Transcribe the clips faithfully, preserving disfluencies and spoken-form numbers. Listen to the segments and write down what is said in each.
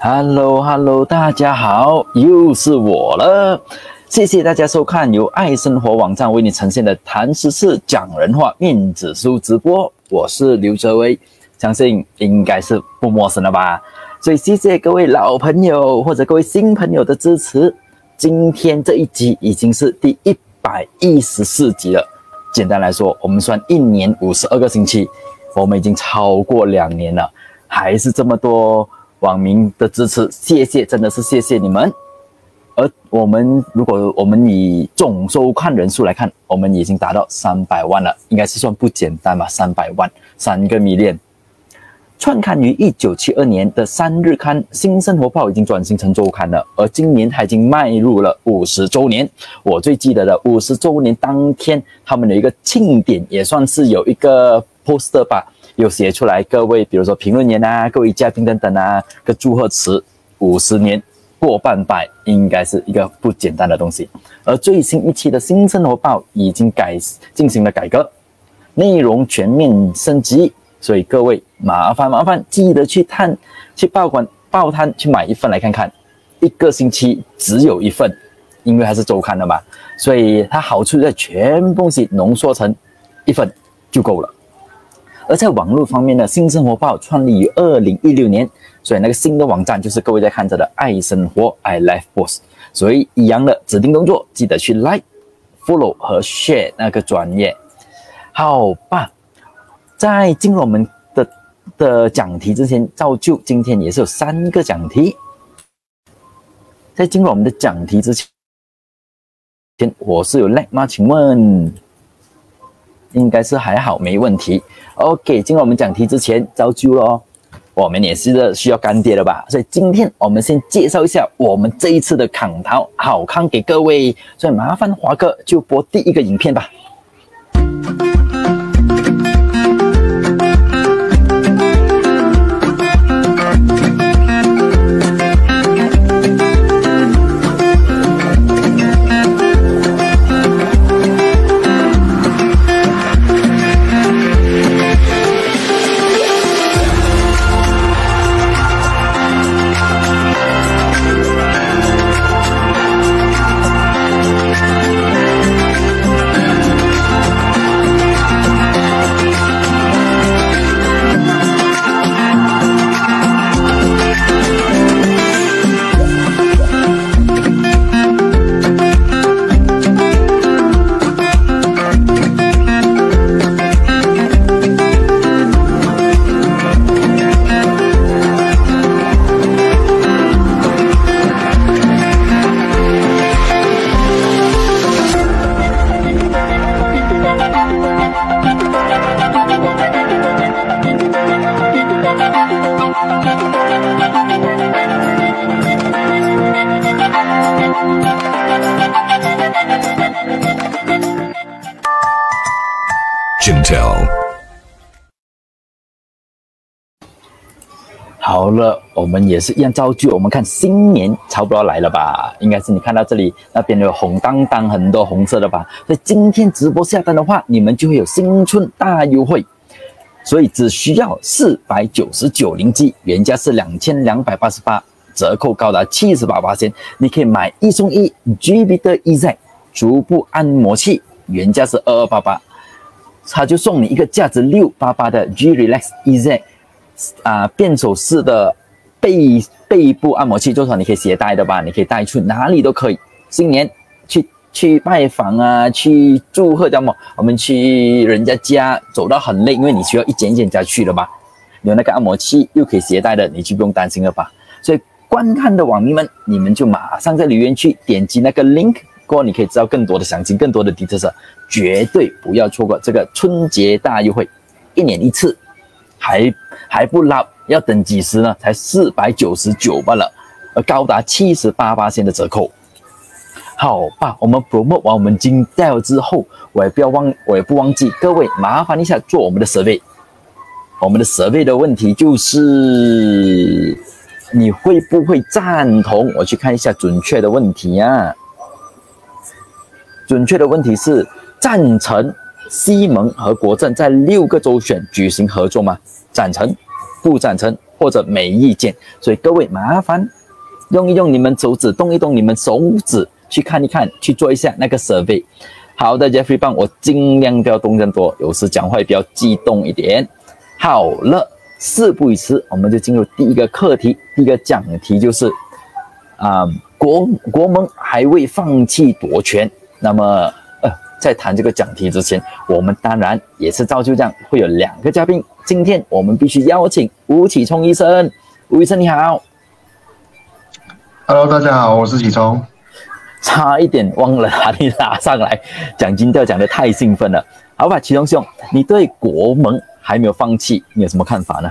Hello Hello， 大家好，又是我了。谢谢大家收看由爱生活网站为你呈现的谈时事、讲人话面子书直播。我是刘哲威，相信应该是不陌生了吧？所以谢谢各位老朋友或者各位新朋友的支持。今天这一集已经是第一百一十四集了。简单来说，我们算一年五十二个星期，我们已经超过两年了，还是这么多网民的支持，谢谢，真的是谢谢你们。而我们如果我们以总收看人数来看，我们已经达到三百万了，应该是算不简单吧？三百万，三个迷恋。创刊于一九七二年的三日刊《新生活报》已经转型成周刊了，而今年它已经迈入了五十周年。我最记得的五十周年当天，他们有一个庆典，也算是有一个 poster 吧，有写出来各位，比如说评论员啊、各位嘉宾等等啊，个祝贺词。五十年过半百，应该是一个不简单的东西。而最新一期的《新生活报》已经改进行了改革，内容全面升级。所以各位麻烦麻烦记得去探去报馆报摊去买一份来看看，一个星期只有一份，因为它是周刊的嘛，所以它好处在全部东西浓缩成一份就够了。而在网络方面呢，新生活报创立于二零一六年，所以那个新的网站就是各位在看着的爱生活 I Life Boss， 所以一样的指定动作记得去 like、follow 和 share 那个专页。好吧，在进入我们的的讲题之前，照旧今天也是有三个讲题。在进入我们的讲题之前，我是有 lag 吗？请问？应该是还好，没问题。OK， 进入我们讲题之前，照旧咯，我们也是需要干爹的吧？所以今天我们先介绍一下我们这一次的康淘好康给各位，所以麻烦华哥就播第一个影片吧。好了，我们也是一样照旧，我们看新年差不多来了吧？应该是你看到这里那边有红当当很多红色的吧？所以今天直播下单的话，你们就会有新春大优惠，所以只需要四百九十九零 G， 原价是两千两百八十八，折扣高达 百分之七十八， 你可以买一送一 G B 的 E Z 足部按摩器，原价是二二八八，他就送你一个价值六百八十八的 G Relax E Z。啊，变手式的背背部按摩器，就是说你可以携带的吧，你可以带去哪里都可以。新年去去拜访啊，去祝贺，叫什么？我们去人家家走到很累，因为你需要一间一间家去了吧？有那个按摩器又可以携带的，你就不用担心了吧？所以观看的网民们，你们就马上在留言区点击那个 link， 过后你可以知道更多的详情，更多的 details， 绝对不要错过这个春节大优惠，一年一次。还还不捞，要等几时呢？才四百九十九罢了，而高达 百分之七十八 的折扣。好吧，我们 promote 完我们金掉之后，我也不要忘，我也不忘记各位，麻烦一下做我们的 survey。我们的 survey 的问题就是，你会不会赞同？我去看一下准确的问题啊。准确的问题是赞成西蒙和国政在六个州选举行合作吗？赞成、不赞成或者没意见。所以各位麻烦用一用你们手指，动一动你们手指，去看一看，去做一下那个 survey。好的 ，Jeffrey 帮我尽量不要动更多，有时讲话也比较激动一点。好了，事不宜迟，我们就进入第一个课题，第一个讲题就是。啊、嗯，国国盟还未放弃夺权。那么，呃，在谈这个讲题之前，我们当然也是照旧这样，会有两个嘉宾。今天我们必须邀请吴启聪医生。吴医生你好。 Hello， 大家好，我是启聪。 差一点忘了把你拉上来，讲金调讲得太兴奋了。好吧，启聪兄，你对国盟还没有放弃，你有什么看法呢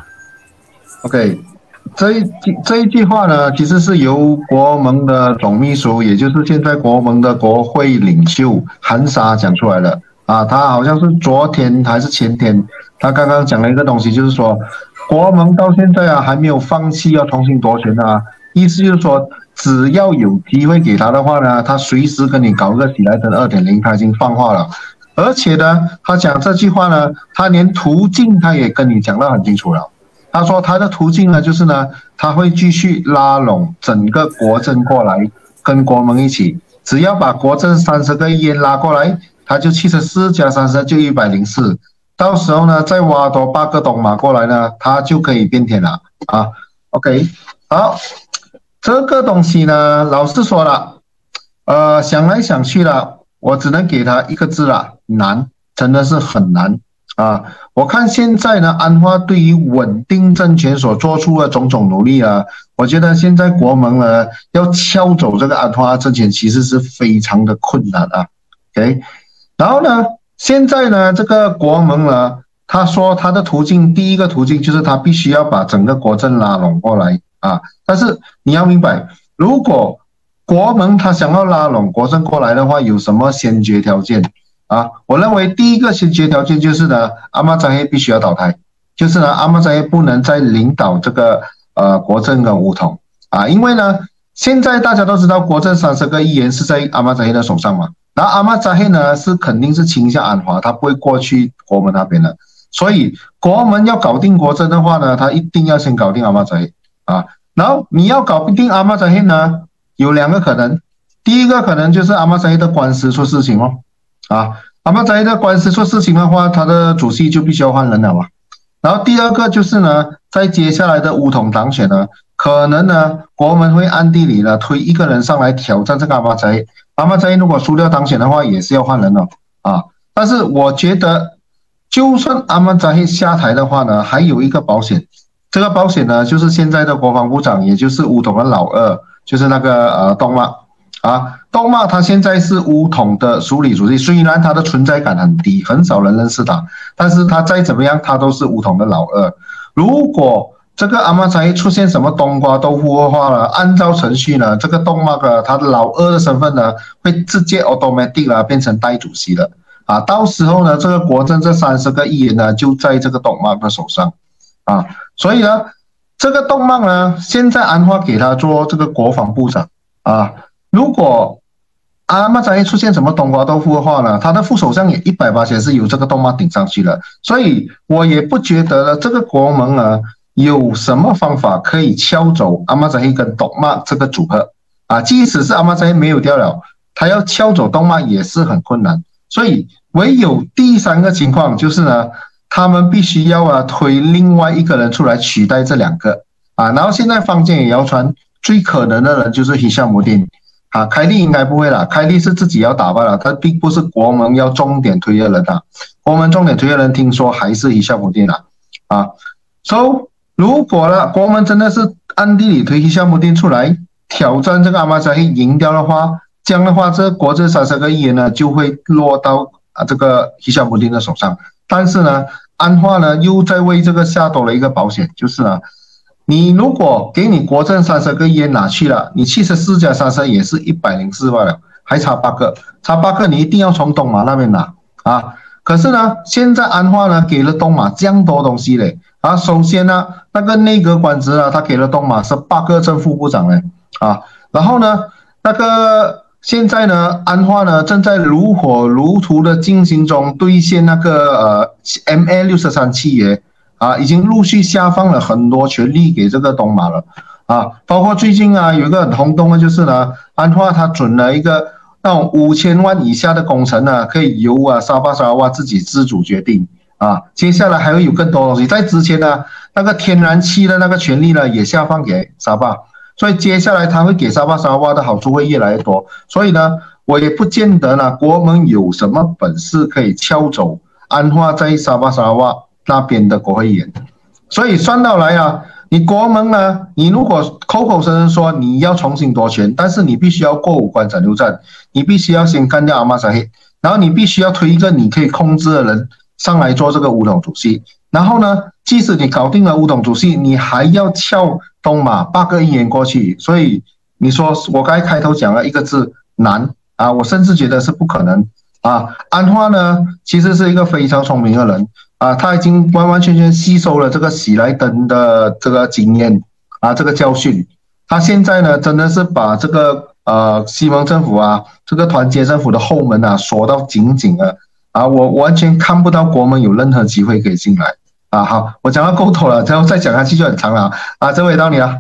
？OK。这一这一句话呢，其实是由国盟的总秘书，也就是现在国盟的国会领袖韩沙讲出来的啊。他好像是昨天还是前天，他刚刚讲了一个东西，就是说国盟到现在啊还没有放弃要重新夺权啊。意思就是说，只要有机会给他的话呢，他随时跟你搞个喜来登 二点零， 他已经放话了。而且呢，他讲这句话呢，他连途径他也跟你讲得很清楚了。他说他的途径呢，就是呢，他会继续拉拢整个国政过来，跟国盟一起，只要把国政三十个议员拉过来，他就七十四加三十就一百零四，到时候呢，再挖多八个东马过来呢，他就可以变天了啊。OK， 好，这个东西呢，老实说了，呃，想来想去了，我只能给他一个字了，难，真的是很难。啊，我看现在呢，安华对于稳定政权所做出的种种努力啊，我觉得现在国盟呢要敲走这个安华政权，其实是非常的困难啊。OK， 然后呢，现在呢，这个国盟呢，他说他的途径，第一个途径就是他必须要把整个国政拉拢过来啊。但是你要明白，如果国盟他想要拉拢国政过来的话，有什么先决条件？啊，我认为第一个先决条件就是呢，阿马扎黑必须要倒台，就是呢，阿马扎黑不能再领导这个呃国政跟武统啊，因为呢，现在大家都知道国政三十个议员是在阿马扎黑的手上嘛，然后阿马扎黑呢是肯定是倾向安华，他不会过去国门那边的，所以国门要搞定国政的话呢，他一定要先搞定阿马扎黑啊，然后你要搞不定阿马扎黑呢，有两个可能，第一个可能就是阿马扎黑的官司出事情哦。啊，阿马扎黑的官司出事情的话，他的主席就必须要换人了嘛。然后第二个就是呢，在接下来的武统当选呢，可能呢，国盟会暗地里呢推一个人上来挑战这个阿马扎黑。阿马扎黑如果输掉当选的话，也是要换人了啊。但是我觉得，就算阿马扎黑下台的话呢，还有一个保险，这个保险呢，就是现在的国防部长，也就是武统的老二，就是那个呃东马。啊，东马他现在是武统的署理主席，虽然他的存在感很低，很少人认识他，但是他再怎么样，他都是武统的老二。如果这个阿马扎黑出现什么冬瓜豆腐的话呢，按照程序呢，这个东马的他的老二的身份呢，会直接 automatic 了变成代主席了。啊，到时候呢，这个国政这三十个议员呢，就在这个东马的手上。啊，所以呢，这个东马呢，现在安华给他做这个国防部长啊。如果阿马扎黑出现什么冬瓜豆腐的话呢，他的副手相也一百八十是由这个东马顶上去了，所以我也不觉得这个国盟啊有什么方法可以敲走阿马扎黑跟东马这个组合啊，即使是阿马扎黑没有掉了，他要敲走东马也是很困难，所以唯有第三个情况就是呢，他们必须要啊推另外一个人出来取代这两个啊，然后现在坊间也谣传最可能的人就是希夏姆丁。啊，凯利应该不会啦，凯利是自己要打败了，他并不是国盟要重点推的人啊。国盟重点推的人听说还是希夏姆丁啦，啊，所以如果呢，国盟真的是暗地里推希夏姆丁出来挑战这个阿马扎黑赢掉的话，这样的话，这国政三十个议员呢就会落到啊这个希夏姆丁的手上。但是呢，安华呢又在为这个下多了一个保险，就是呢。你如果给你国政三十个议员拿去了，你七十四加三十也是一百零四罢了，还差八个，差八个你一定要从东马那边拿啊。可是呢，现在安华呢给了东马这样多东西嘞啊。首先呢，那个内阁官职呢，他给了东马是八个正副部长嘞啊。然后呢，那个现在呢，安华呢正在如火如荼的进行中兑现那个呃 M A 六十三契约。 啊，已经陆续下放了很多权力给这个东马了啊，包括最近啊有一个很轰动的就是呢，安华他准了一个那种五千万以下的工程呢，可以由啊沙巴沙拉瓦自己自主决定啊，接下来还会有更多东西，在之前呢那个天然气的那个权利呢也下放给沙巴，所以接下来他会给沙巴沙拉瓦的好处会越来越多，所以呢我也不见得呢国盟有什么本事可以撬走安华在沙巴沙拉瓦那边的国会议员，所以算到来啊，你国盟呢，你如果口口声声说你要重新夺权，但是你必须要过五关斩六将，你必须要先干掉阿马萨黑，然后你必须要推一个你可以控制的人上来做这个武统主席，然后呢，即使你搞定了武统主席，你还要撬东马八个议员过去，所以你说我刚才开头讲了一个字难啊，我甚至觉得是不可能啊。安华呢，其实是一个非常聪明的人。啊，他已经完完全全吸收了这个喜来登的这个经验啊，这个教训。他现在呢，真的是把这个呃西蒙政府啊，这个团结政府的后门啊锁到紧紧了啊，我完全看不到国盟有任何机会可以进来啊。好，我讲到够多了，然后再讲下去就很长了啊。这位到你了。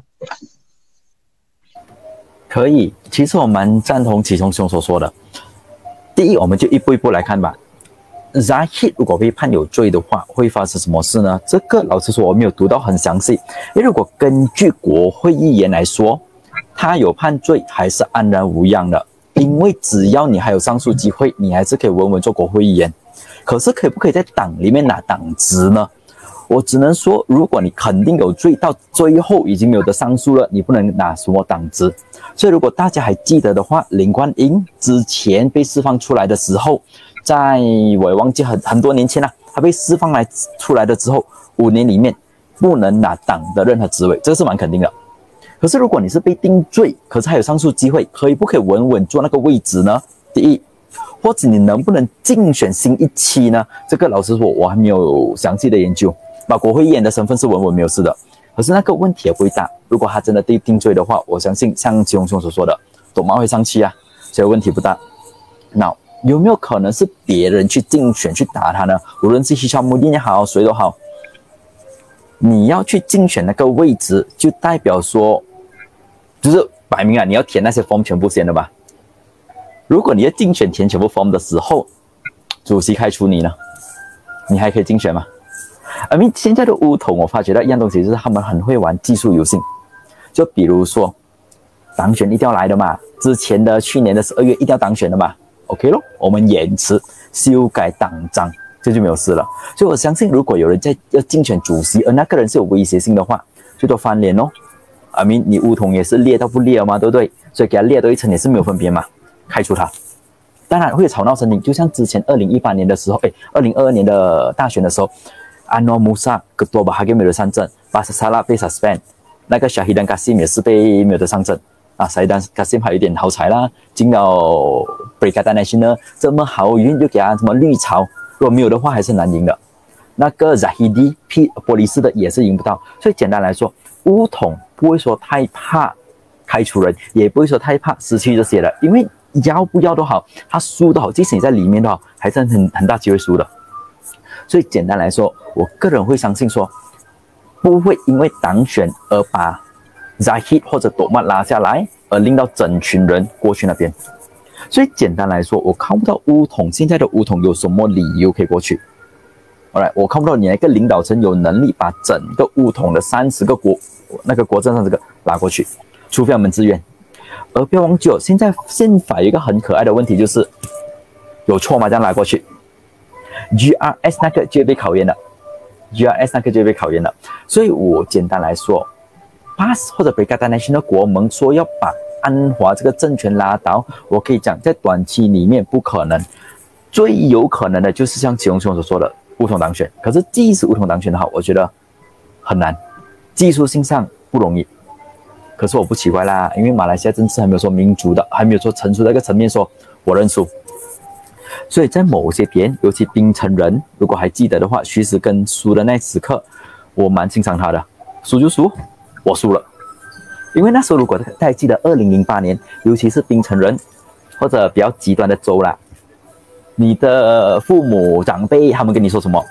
可以，其实我蛮赞同祁聪兄所说的。第一，我们就一步一步来看吧。Zahid 如果被判有罪的话，会发生什么事呢？这个老实说我没有读到很详细，因为如果根据国会议员来说，他有判罪还是安然无恙的，因为只要你还有上诉机会，你还是可以稳稳做国会议员。可是可不可以在党里面拿党职呢？我只能说，如果你肯定有罪，到最后已经没有得上诉了，你不能拿什么党职。所以如果大家还记得的话，林冠英之前被释放出来的时候，在我也忘记很很多年前了、啊，他被释放来出来的之后，五年里面不能拿党的任何职位，这个是蛮肯定的。可是如果你是被定罪，可是还有上诉机会，可以不可以稳稳坐那个位置呢？第一，或者你能不能竞选新一期呢？这个老实说，我还没有详细的研究。把国会议员的身份是稳稳没有事的，可是那个问题也不会大。如果他真的被定罪的话，我相信像祁隆兄所说的，董妈会上去啊，所以问题不大。那有没有可能是别人去竞选去打他呢？无论是希沙穆丁也好，谁都好，你要去竞选那个位置，就代表说，就是摆明啊，你要填那些 form 全部先的吧。如果你要竞选填全部 form 的时候，主席开除你呢，你还可以竞选吗？而现在的巫统，我发觉到一样东西，就是他们很会玩技术游戏。就比如说，当选一定要来的嘛，之前的去年的十二月一定要当选的嘛。OK 咯，我们延迟修改党章，这就没有事了。所以我相信，如果有人在要竞选主席，而那个人是有威胁性的话，最多翻脸哦。I mean，你巫统也是列到不列了嘛，对不对？所以给他列多一层也是没有分别嘛，开除他。当然会有吵闹声音，就像之前二零一八年的时候，哎，二零二二年的大选的时候。安诺穆萨格多巴哈给没有上阵，巴萨萨拉被 suspend， 那个沙希丹卡西也是被没有得上阵啊。沙希丹卡西还有点好彩啦，进到 Brigada Nasional 这么好运，就给他什么绿潮，如果没有的话还是难赢的。那个 Zahidi P 波利斯的也是赢不到，所以简单来说，巫统不会说太怕开除人，也不会说太怕失去这些的，因为要不要都好，他输都好，即使你在里面都好，还是很很大机会输的。所以简单来说，我个人会相信说，不会因为当选而把 Zahid 或者朵曼拉下来，而令到整群人过去那边。所以简单来说，我看不到巫统现在的巫统有什么理由可以过去。Alright， 我看不到你一个领导层有能力把整个巫统的三十个国那个国政三十个拉过去，除非我们自愿。而不要忘记哦，现在宪法有一个很可爱的问题，就是有错吗？这样拉过去。G R S 那个就会被考验了 ，G R S 那个就会被考验了。所以我简单来说 ，P A S 或者 Brigada Nasional 国盟说要把安华这个政权拉倒，我可以讲在短期里面不可能。最有可能的就是像祁隆兄所说的巫统当选。可是即使巫统当选的话，我觉得很难，技术性上不容易。可是我不奇怪啦，因为马来西亚政治还没有说民主的，还没有说成熟的一个层面说我认输。所以在某些点，尤其槟城人，如果还记得的话，徐实根输的那时刻，我蛮欣赏他的。输就输，我输了。因为那时候如果大家还记得二零零八年，尤其是槟城人或者比较极端的州啦，你的父母长辈他们跟你说什么？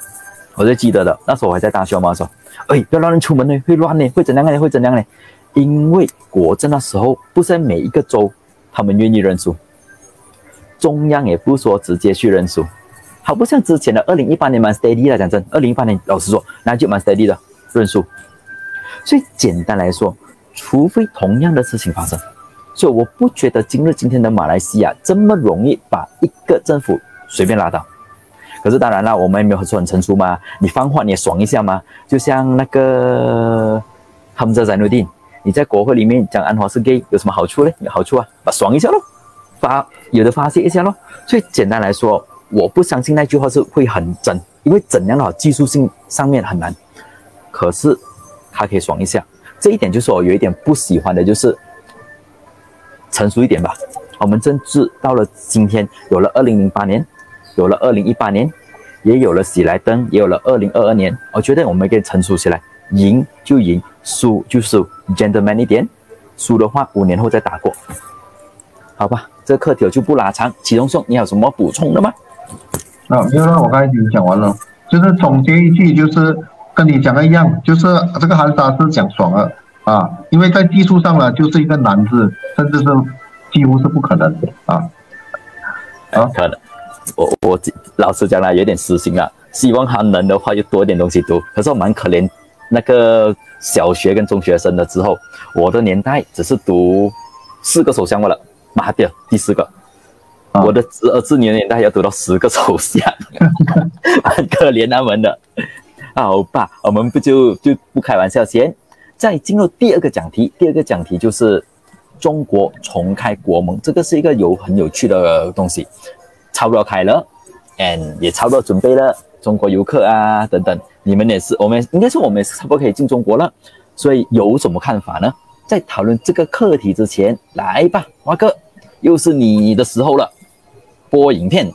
我就记得的，那时候我还在大学嘛，说，哎，不要让人出门呢，会乱呢，会怎样呢？会怎样呢？因为国政那时候不是每一个州他们愿意认输，中央也不说直接去认输，好不像之前的二零一八年蛮 steady 的，讲真，二零一八年老实说，那就蛮 steady 的认输。所以简单来说，除非同样的事情发生，所以我不觉得今日今天的马来西亚这么容易把一个政府随便拉倒。可是当然了，我们也没有说很成熟嘛，你放话你也爽一下嘛。就像那个Hamzah Zainuddin，你在国会里面讲安华是 gay 有什么好处呢？有好处啊，把爽一下咯，发有的发泄一下咯。所以简单来说，我不相信那句话是会很真，因为怎样的好技术性上面很难，可是他可以爽一下。这一点就是我有一点不喜欢的，就是成熟一点吧。我们政治到了今天，有了二零零八年。有了二零一八年，也有了喜来登，也有了二零二二年，我觉得我们可以成熟起来，赢就赢，输就输 ，gentleman 一点，输的话五年后再打过，好吧？这个课题我就不拉长。启东兄，你有什么补充的吗？ 啊，因为我刚才已经讲完了，就是总结一句，就是跟你讲的一样，就是这个韩沙是讲爽了啊，因为在技术上呢，就是一个难字，甚至是几乎是不可能的啊， 啊，可能。我我老实讲啦，有点私心啦，希望他能的话就多点东西读。可是我蛮可怜那个小学跟中学生的之后，我的年代只是读四个首相罢了，马哈蒂尔第四个，啊、我的儿子年年代要读到十个首相，很可怜他们的。好吧，我们不就就不开玩笑先，再进入第二个讲题。第二个讲题就是中国重开国门，这个是一个有很有趣的东西。差不多开了 ，and 也差不多准备了。中国游客啊等等，你们也是，我们应该是我们也是差不多可以进中国了。所以有什么看法呢？在讨论这个课题之前，来吧，华哥，又是你的时候了，播影片。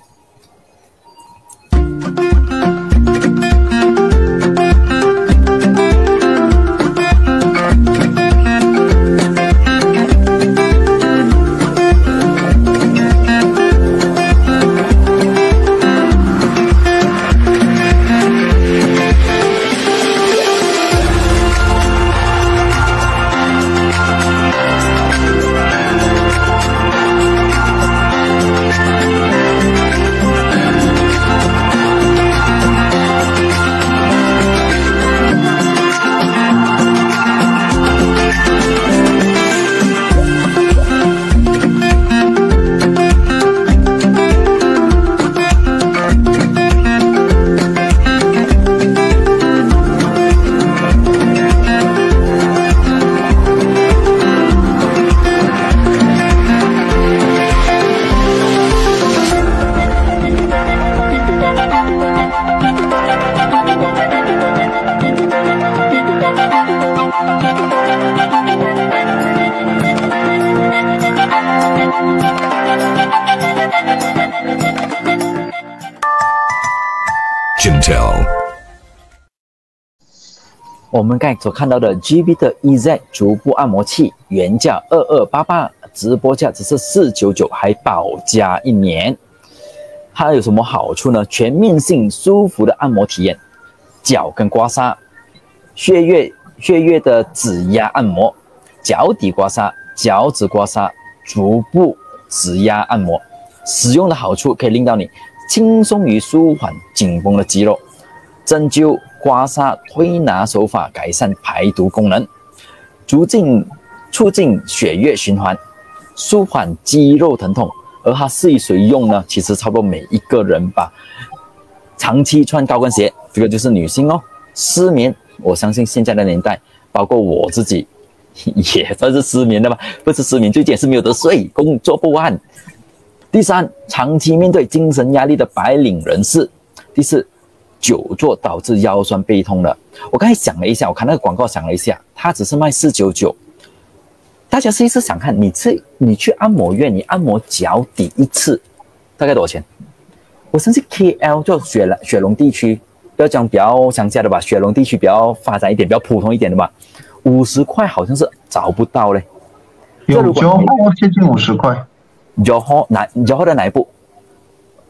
我们刚才所看到的 G B 的 E Z 足部按摩器原价二二八八，直播价只是四九九，还保价一年。它有什么好处呢？全面性舒服的按摩体验，脚跟刮痧，血液血液的指压按摩，脚底刮痧，脚趾刮痧，足部指压按摩。使用的好处可以令到你轻松于舒缓紧绷的肌肉，针灸、刮痧、推拿手法改善排毒功能，逐渐促进血液循环，舒缓肌肉疼痛。而它适宜谁用呢？其实差不多每一个人吧。长期穿高跟鞋，这个就是女性哦。失眠，我相信现在的年代，包括我自己，也算是失眠的吧。不是失眠，最近也是没有得睡，工作不完。第三，长期面对精神压力的白领人士。第四，久坐导致腰酸背痛的。我刚才想了一下，我看那个广告想了一下，它只是卖四九九。大家试一试想看，你去你去按摩院，你按摩脚底一次，大概多少钱？我相信 K L 就雪雪隆地区，不要讲比较乡下的吧，雪隆地区比较发展一点、比较普通一点的吧，五十块好像是找不到嘞。 有 Johor 接近五十块。 Johor 哪 Johor 的哪一部？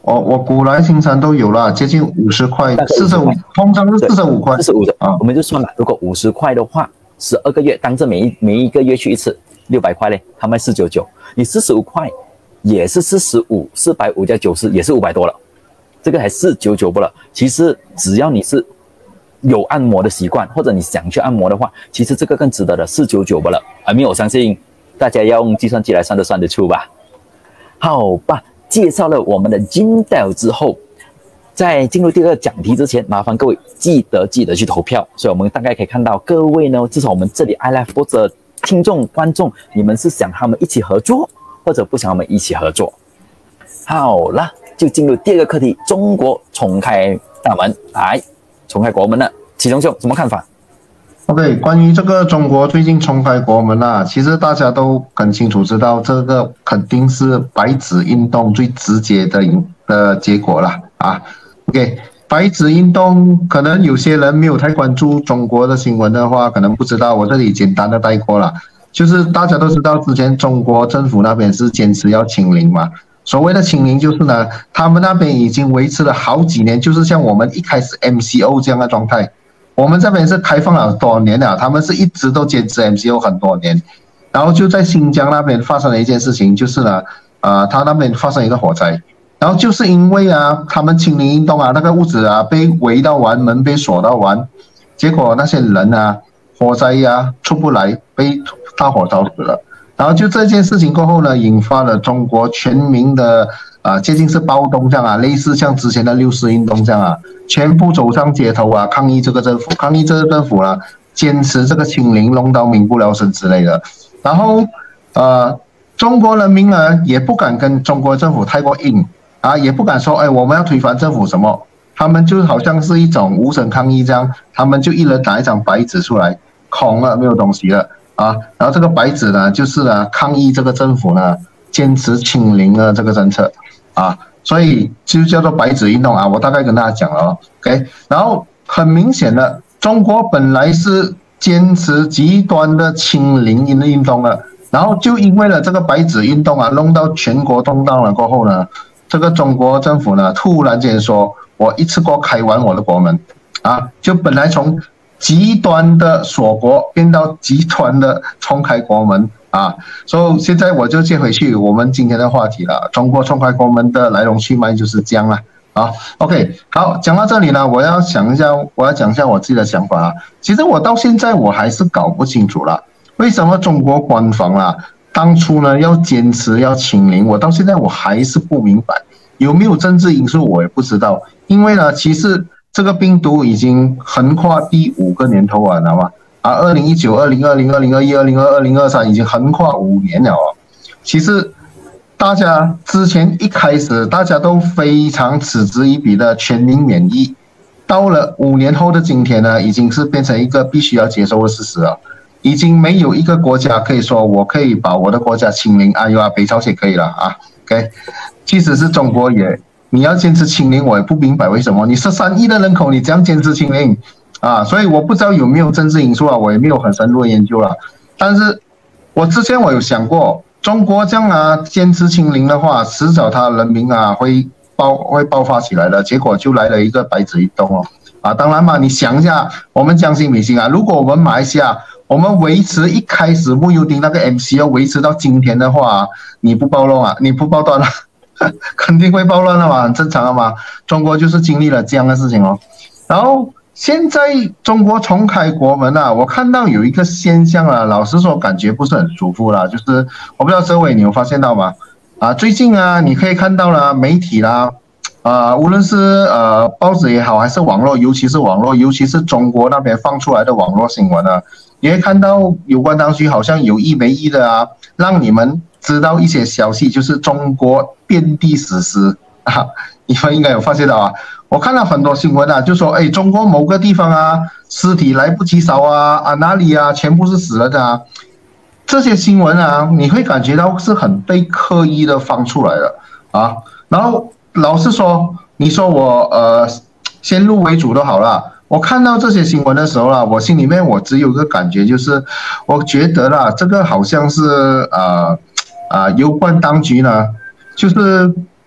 我我古来青山都有了，接近五十块，四十五，通常是四十五块， 四十五的啊，我们就算了，如果五十块的话，十二个月，当着每一每一个月去一次，六百块嘞，他卖四九九，你四十五块也是四十五，四百五加九十也是五百多了，这个还四九九不了。其实只要你是有按摩的习惯，或者你想去按摩的话，其实这个更值得的，四九九不了。而没有，我相信大家要用计算机来算都算得出吧。好吧。介绍了我们的 Gintel 之后，在进入第二个讲题之前，麻烦各位记得记得去投票。所以我们大概可以看到，各位呢，至少我们这里 iLife 或者听众观众，你们是想他们一起合作，或者不想他们一起合作。好了，就进入第二个课题，中国重开大门，来重开国门了。启宗兄什么看法？ OK， 关于这个中国最近重开国门啊，其实大家都很清楚知道，这个肯定是白纸运动最直接的的结果了啊。OK， 白纸运动可能有些人没有太关注中国的新闻的话，可能不知道，我这里简单的带过了。就是大家都知道，之前中国政府那边是坚持要清零嘛。所谓的清零就是呢，他们那边已经维持了好几年，就是像我们一开始 M C O 这样的状态。 我们这边是开放了多少年了，他们是一直都坚持 M C O 很多年，然后就在新疆那边发生了一件事情，就是呢，呃，他那边发生一个火灾，然后就是因为啊，他们清零运动啊，那个屋子啊被围到完，门被锁到完，结果那些人啊，火灾啊出不来，被大火烧死了。然后就这件事情过后呢，引发了中国全民的啊、呃，接近是暴动这样啊，类似像之前的六四运动这样啊。 全部走上街头啊，抗议这个政府，抗议这个政府呢，坚持这个清零，弄到民不聊生之类的。然后，呃，中国人民呢也不敢跟中国政府太过硬啊，也不敢说，哎，我们要推翻政府什么，他们就好像是一种无声抗议这样，他们就一人拿一张白纸出来，空了，没有东西了啊。然后这个白纸呢，就是呢抗议这个政府呢坚持清零的这个政策啊。 所以就叫做白纸运动啊，我大概跟大家讲了哦 ，OK。然后很明显的，中国本来是坚持极端的清零的运动了，然后就因为了这个白纸运动啊，弄到全国动荡了过后呢，这个中国政府呢突然间说，我一次过开完我的国门，啊，就本来从极端的锁国变到极端的重开国门。 啊，所以现在我就接回去我们今天的话题了。中国重开国门的来龙去脉就是这样了。啊 ，OK， 好，讲到这里呢，我要想一下，我要讲一下我自己的想法啊。其实我到现在我还是搞不清楚了，为什么中国官方啊，当初呢要坚持要清零，我到现在我还是不明白，有没有政治因素我也不知道。因为呢，其实这个病毒已经横跨第五个年头啊，知道吗？ 啊，二零一九、二零二零、二零二一、二零二二、二零二三已经横跨五年了哦。其实大家之前一开始大家都非常嗤之以鼻的全民免疫，到了五年后的今天呢，已经是变成一个必须要接受的事实了。已经没有一个国家可以说我可以把我的国家清零，哎呦啊，北朝鲜可以了啊 ，OK。即使是中国也，你要坚持清零，我也不明白为什么你十三亿的人口，你这样坚持清零？ 啊，所以我不知道有没有政治因素啊，我也没有很深入的研究了。但是，我之前我有想过，中国这样啊坚持清零的话，迟早他人民啊会爆会爆发起来的。结果就来了一个白纸运动哦。啊，当然嘛，你想一下，我们将心比心啊，如果我们马来西亚我们维持一开始慕尤丁那个 M C O 维持到今天的话，你不暴乱啊，你不暴乱了，肯定会暴乱的嘛，很正常的嘛。中国就是经历了这样的事情哦，然后。 现在中国重开国门啊，我看到有一个现象啊，老实说感觉不是很舒服啦，就是我不知道这位你有发现到吗？啊，最近啊，你可以看到了媒体啦，啊，无论是呃报纸也好，还是网络，尤其是网络，尤其是中国那边放出来的网络新闻啊，你会看到有关当局好像有意没意的啊，让你们知道一些消息，就是中国遍地死尸啊，你们应该有发现到啊。 我看到很多新闻啊，就说哎，中国某个地方啊，尸体来不及烧啊，啊哪里啊，全部是死了的啊。这些新闻啊，你会感觉到是很被刻意的放出来的啊。然后老实说，你说我呃先入为主都好了。我看到这些新闻的时候啦，我心里面我只有一个感觉，就是我觉得啦，这个好像是呃啊、呃、有关当局呢，就是。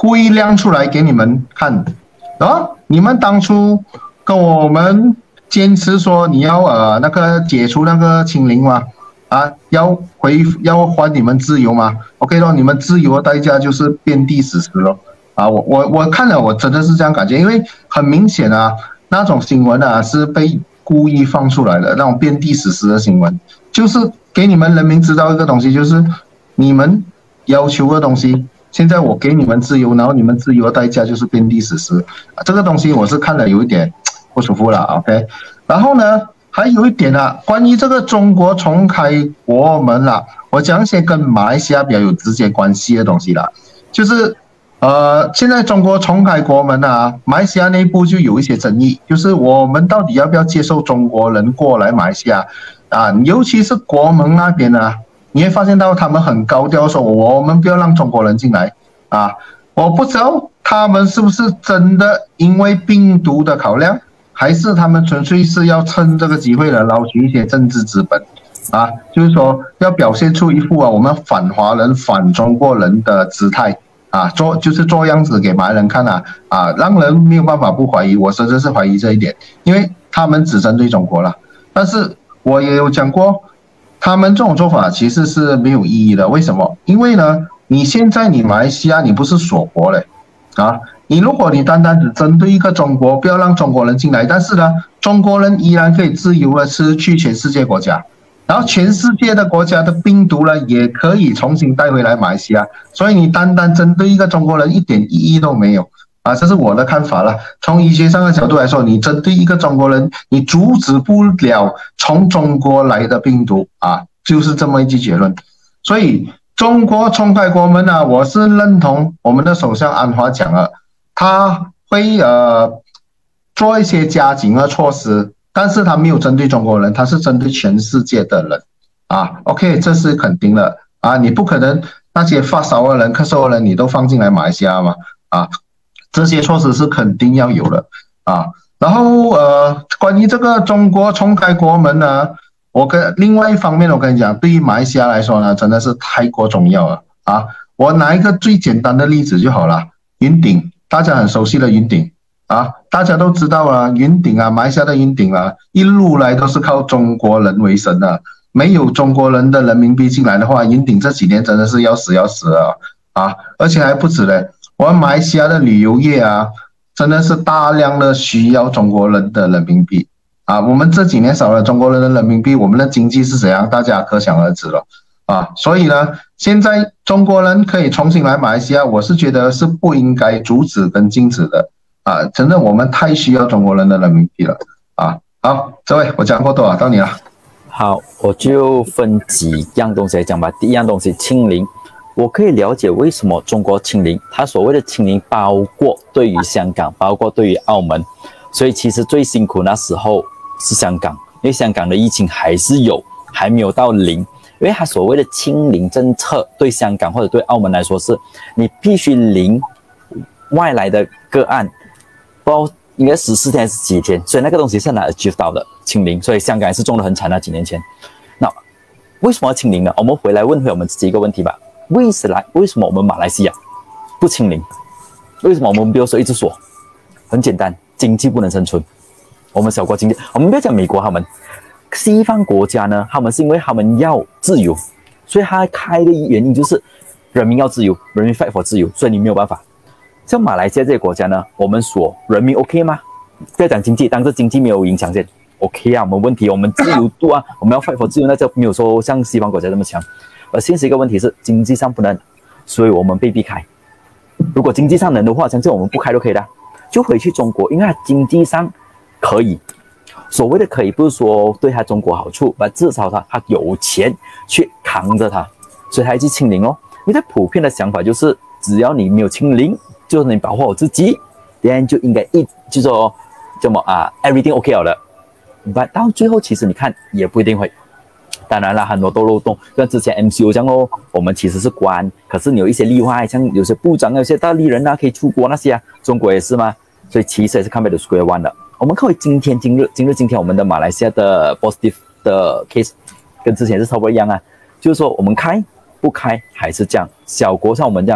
故意亮出来给你们看。啊，你们当初跟我们坚持说你要呃那个解除那个清零嘛，啊，要回要还你们自由嘛 ？OK 咯，你们自由的代价就是遍地死尸咯。啊，我我我看了，我真的是这样感觉，因为很明显啊，那种新闻啊是被故意放出来的，那种遍地死尸的新闻，就是给你们人民知道一个东西，就是你们要求的东西。现在我给你们自由，然后你们自由的代价就是遍地死尸，这个东西我是看了有一点不舒服了 ，OK。然后呢，还有一点啊，关于这个中国重开国门啦，我讲一些跟马来西亚比较有直接关系的东西啦，就是呃，现在中国重开国门啊，马来西亚内部就有一些争议，就是我们到底要不要接受中国人过来马来西亚啊？尤其是国门那边呢。你会发现到他们很高调说，我们不要让中国人进来啊！我不知道他们是不是真的因为病毒的考量，还是他们纯粹是要趁这个机会来捞取一些政治资本啊？就是说要表现出一副啊我们反华人、反中国人的姿态啊，做就是做样子给马来人看啊啊，让人没有办法不怀疑。我甚至是怀疑这一点，因为他们只针对中国了。但是我也有讲过。他们这种做法其实是没有意义的，为什么？因为呢，你现在你马来西亚你不是锁国嘞，啊，你如果你单单只针对一个中国，不要让中国人进来，但是呢，中国人依然可以自由的是去全世界国家，然后全世界的国家的病毒呢也可以重新带回来马来西亚，所以你单单针对一个中国人一点意义都没有。啊，这是我的看法了。从医学上的角度来说，你针对一个中国人，你阻止不了从中国来的病毒啊，就是这么一句结论。所以中国重开国门啊，我是认同我们的首相安华讲了，他会呃做一些加紧的措施，但是他没有针对中国人，他是针对全世界的人啊。OK， 这是肯定的啊，你不可能那些发烧的人、咳嗽的人你都放进来马来西亚嘛啊。这些措施是肯定要有的啊，然后呃，关于这个中国重开国门呢，我跟另外一方面，我跟你讲，对于马来西亚来说呢，真的是太过重要了啊！我拿一个最简单的例子就好了，云顶，大家很熟悉的云顶啊，大家都知道啊，云顶啊，马来西亚的云顶啊，一路来都是靠中国人为生的，没有中国人的人民币进来的话，云顶这几年真的是要死要死了啊，而且还不止嘞。我们马来西亚的旅游业啊，真的是大量的需要中国人的人民币啊！我们这几年少了中国人的人民币，我们的经济是怎样？大家可想而知了啊！所以呢，现在中国人可以重新来马来西亚，我是觉得是不应该阻止跟禁止的啊！真的，我们太需要中国人的人民币了啊！好，这位我讲过多少？到你了。 好，我就分几样东西来讲吧。第一样东西，清零。我可以了解为什么中国清零，它所谓的清零包括对于香港，包括对于澳门，所以其实最辛苦那时候是香港，因为香港的疫情还是有，还没有到零，因为它所谓的清零政策对香港或者对澳门来说是，你必须零外来的个案，不知道应该十四天还是几天，所以那个东西是拿 achieve 到的清零，所以香港也是中得很惨那几年前。那为什么要清零呢？我们回来问回我们自己一个问题吧。为什么为什么我们马来西亚不清零？为什么我们不要说一直说？很简单，经济不能生存。我们小国经济，我们不要讲美国，他们西方国家呢，他们是因为他们要自由，所以他开的原因就是人民要自由，人民 fight for 自由，所以你没有办法。像马来西亚这些国家呢，我们说人民 OK 吗？不要讲经济，当这经济没有影响先 OK 啊，没问题，我们自由度啊，我们要 fight for 自由，那就没有说像西方国家这么强。而现实一个问题是经济上不能，所以我们被逼开。如果经济上能的话，相信我们不开都可以的，就回去中国，因为它经济上可以。所谓的可以，不是说对他中国好处，但至少他他有钱去扛着它，所以他去清零哦。因为普遍的想法就是，只要你没有清零，就是你保护好自己，别人就应该一就说怎么啊 ，everything OK 了的。但到最后，其实你看也不一定会。当然了，很多都漏洞，像之前 M C O 这样哦，我们其实是关，可是你有一些例外，像有些部长、有些大力人啊，可以出国那些啊，中国也是嘛，所以其实也是看 back to square one 的。我们看回今天今日今日今天我们的马来西亚的 positive 的 case 跟之前是差不多一样啊，就是说我们开不开还是这样，小国像我们这样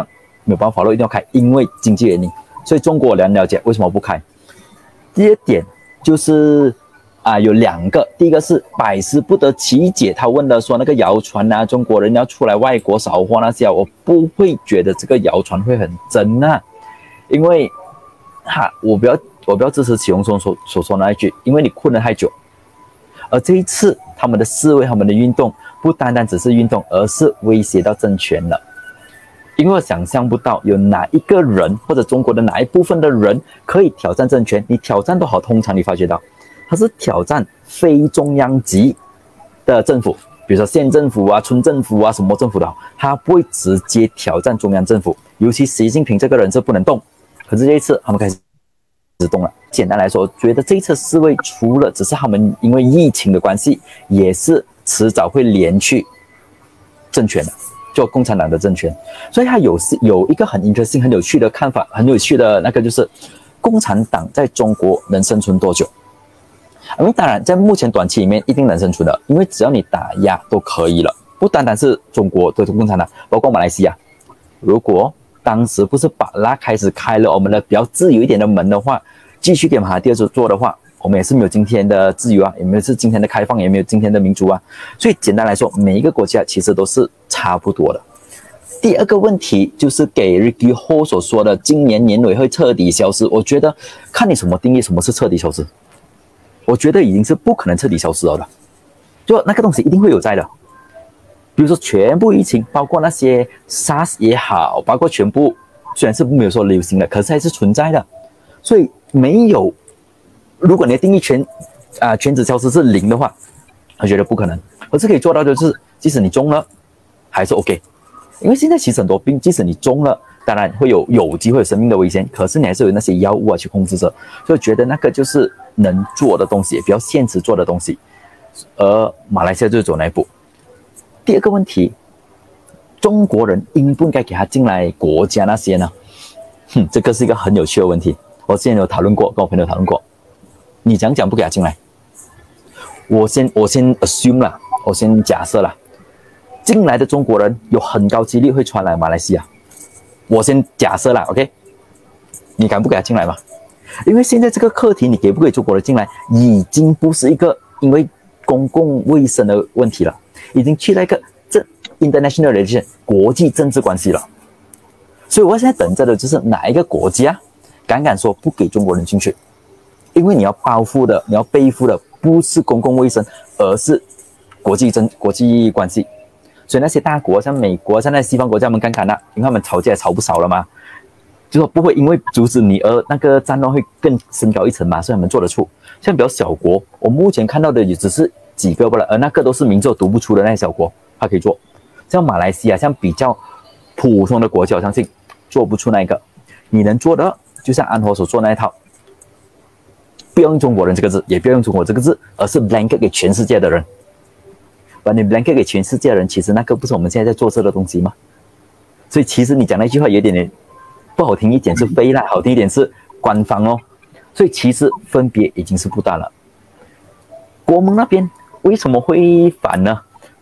没有办法了，一定要开，因为经济原因。所以中国人了解为什么不开。第二点就是啊，有两个，第一个是百思不得其解，他问的说那个谣传啊，中国人要出来外国扫货那些，我不会觉得这个谣传会很真啊，因为哈，我不要我不要支持启宏松所所说那一句，因为你困了太久。而这一次他们的示威，他们的运动不单单只是运动，而是威胁到政权了。因为我想象不到有哪一个人或者中国的哪一部分的人可以挑战政权，你挑战都好，通常你发觉到他是挑战非中央级的政府，比如说县政府啊、村政府啊、什么政府的好，他不会直接挑战中央政府，尤其习近平这个人是不能动。可是这一次他们开始动了。简单来说，我觉得这一次示威除了只是他们因为疫情的关系，也是迟早会连去政权的，就共产党的政权。所以他有有一个很 interesting 很有趣的看法，很有趣的那个就是共产党在中国能生存多久？因为当然在目前短期里面一定能生存的，因为只要你打压都可以了，不单单是中国的共产党，包括马来西亚。如果当时不是把拉开始开了我们的比较自由一点的门的话，继续给马哈蒂尔做的话，我们也是没有今天的自由啊，也没有是今天的开放，也没有今天的民主啊。所以简单来说，每一个国家其实都是差不多的。第二个问题就是给 Ricky Ho 所说的今年年尾会彻底消失，我觉得看你什么定义什么是彻底消失，我觉得已经是不可能彻底消失了的，就那个东西一定会有在的。比如说全部疫情，包括那些 SARS 也好，包括全部虽然是没有说流行的，可是还是存在的。所以没有，如果你的定义全啊、呃、全指消失是零的话，我觉得不可能。可是可以做到的就是，即使你中了，还是 OK。因为现在其实很多病，即使你中了，当然会有有机会有生命的危险，可是你还是有那些药物啊去控制着。所以我觉得那个就是能做的东西，也比较现实做的东西。而马来西亚就是走那一步。第二个问题，中国人应不应该给他进来国家那些呢？哼，这个是一个很有趣的问题。我之前有讨论过，跟我朋友讨论过。你讲讲不给他进来，我先我先 assume 啦，我先假设啦，进来的中国人有很高几率会传来马来西亚。我先假设啦 ，OK？ 你敢不给他进来吗？因为现在这个课题，你给不给中国人进来，已经不是一个因为公共卫生的问题了。已经去了一个这 international relation 国际政治关系了，所以我现在等着的就是哪一个国家敢敢说不给中国人进去，因为你要包覆的，你要背负的不是公共卫生，而是国际政国际关系。所以那些大国像美国，像那西方国家，他们敢敢啊，因为他们吵架也吵不少了嘛，就说不会因为阻止你而那个战乱会更升高一层嘛，所以他们做得出。像比较小国，我目前看到的也只是几个不了，而那个都是民众读不出的那些小国，他可以做。像马来西亚，像比较普通的国家，我相信做不出那一个。你能做的，就像安华所做那一套，不要用中国人这个字，也不要用中国这个字，而是 blanket 给全世界的人。把你 blanket 给全世界的人，其实那个不是我们现在在做这的东西吗？所以其实你讲那句话有点点不好听一点是非赖，好听一点是官方哦。所以其实分别已经是不大了。国盟那边为什么会反呢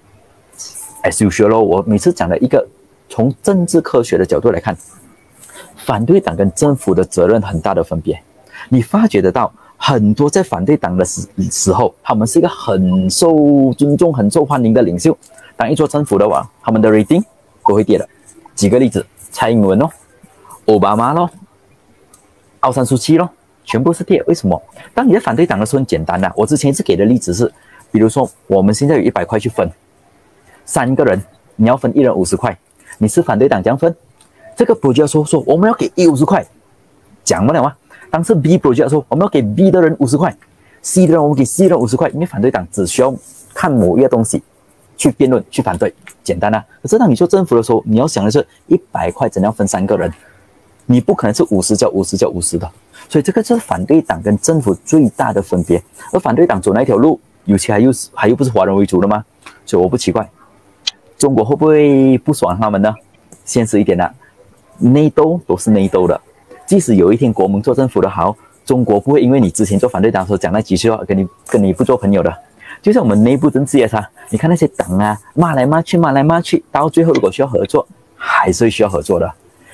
？As usual 咯，我每次讲的一个从政治科学的角度来看，反对党跟政府的责任很大的分别。你发觉得到，很多在反对党的时时候，他们是一个很受尊重、很受欢迎的领袖。当一做政府的话，他们的 rating 都会跌的。举个例子，蔡英文咯，奥巴马咯，奥山苏七咯。全部是跌，为什么？当你在反对党的时候很简单的、啊，我之前一直给的例子是，比如说我们现在有一百块去分，三个人你要分一人五十块，你是反对党这样分，这个 project 说说我们要给 A 五十块，讲不了吗？当时 B project 说我们要给 B 的人五十块 ，C 的人我们给 C 的人五十块，因为反对党只需要看某一个东西去辩论去反对，简单啊。可是当你做政府的时候，你要想的是一百块怎样分三个人，你不可能是五十加五十加五十的。所以这个就是反对党跟政府最大的分别，而反对党走那条路，尤其还又还又不是华人为主的吗？所以我不奇怪，中国会不会不爽他们呢？现实一点啦、啊，内斗都是内斗的，即使有一天国盟做政府的好，中国不会因为你之前做反对党的时候讲那几句话跟你跟你不做朋友的。就像我们内部政治也差，你看那些党啊，骂来骂去骂来骂去，到最后如果需要合作，还是会需要合作的。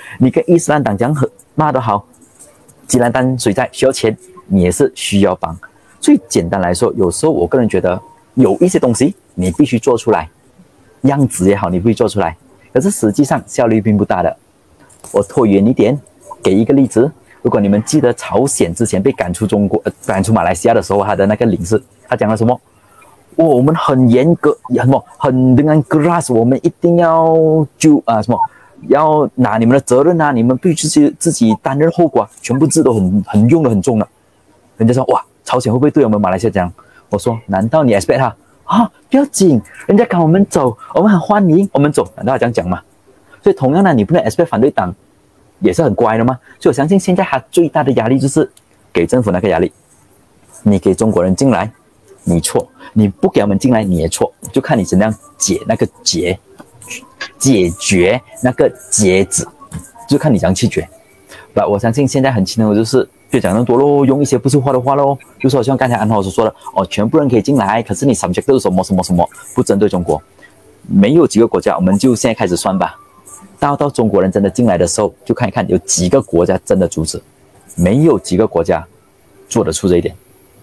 你跟伊斯兰党讲和骂得好，吉兰丹水灾需要钱，你也是需要帮。最简单来说，有时候我个人觉得有一些东西你必须做出来，样子也好，你必须做出来，可是实际上效率并不大的。我拖远一点，给一个例子。如果你们记得朝鲜之前被赶出中国、呃、赶出马来西亚的时候，他的那个领事他讲了什么？哦，我们很严格，什么很dengan keras，我们一定要就啊什么要拿你们的责任啊，你们必须自己担任后果、啊，全部字都很很用的很重了。人家说哇，朝鲜会不会对我们马来西亚讲？我说难道你 expect 他啊？不要紧，人家赶我们走，我们很欢迎，我们走，难道他这样讲吗？所以同样的，你不能 expect 反对党也是很乖的吗？所以我相信现在他最大的压力就是给政府那个压力。你给中国人进来，你错；你不给他们进来，你也错。就看你怎样解那个结，解决那个结子，就看你怎样去决。不，我相信现在很清楚，就是就讲那么多咯，用一些不是话的话咯，就说像刚才安华所说的，哦，全部人可以进来，可是你 subject 都是什么什么什么，不针对中国，没有几个国家，我们就现在开始算吧。到到中国人真的进来的时候，就看一看有几个国家真的阻止，没有几个国家做得出这一点。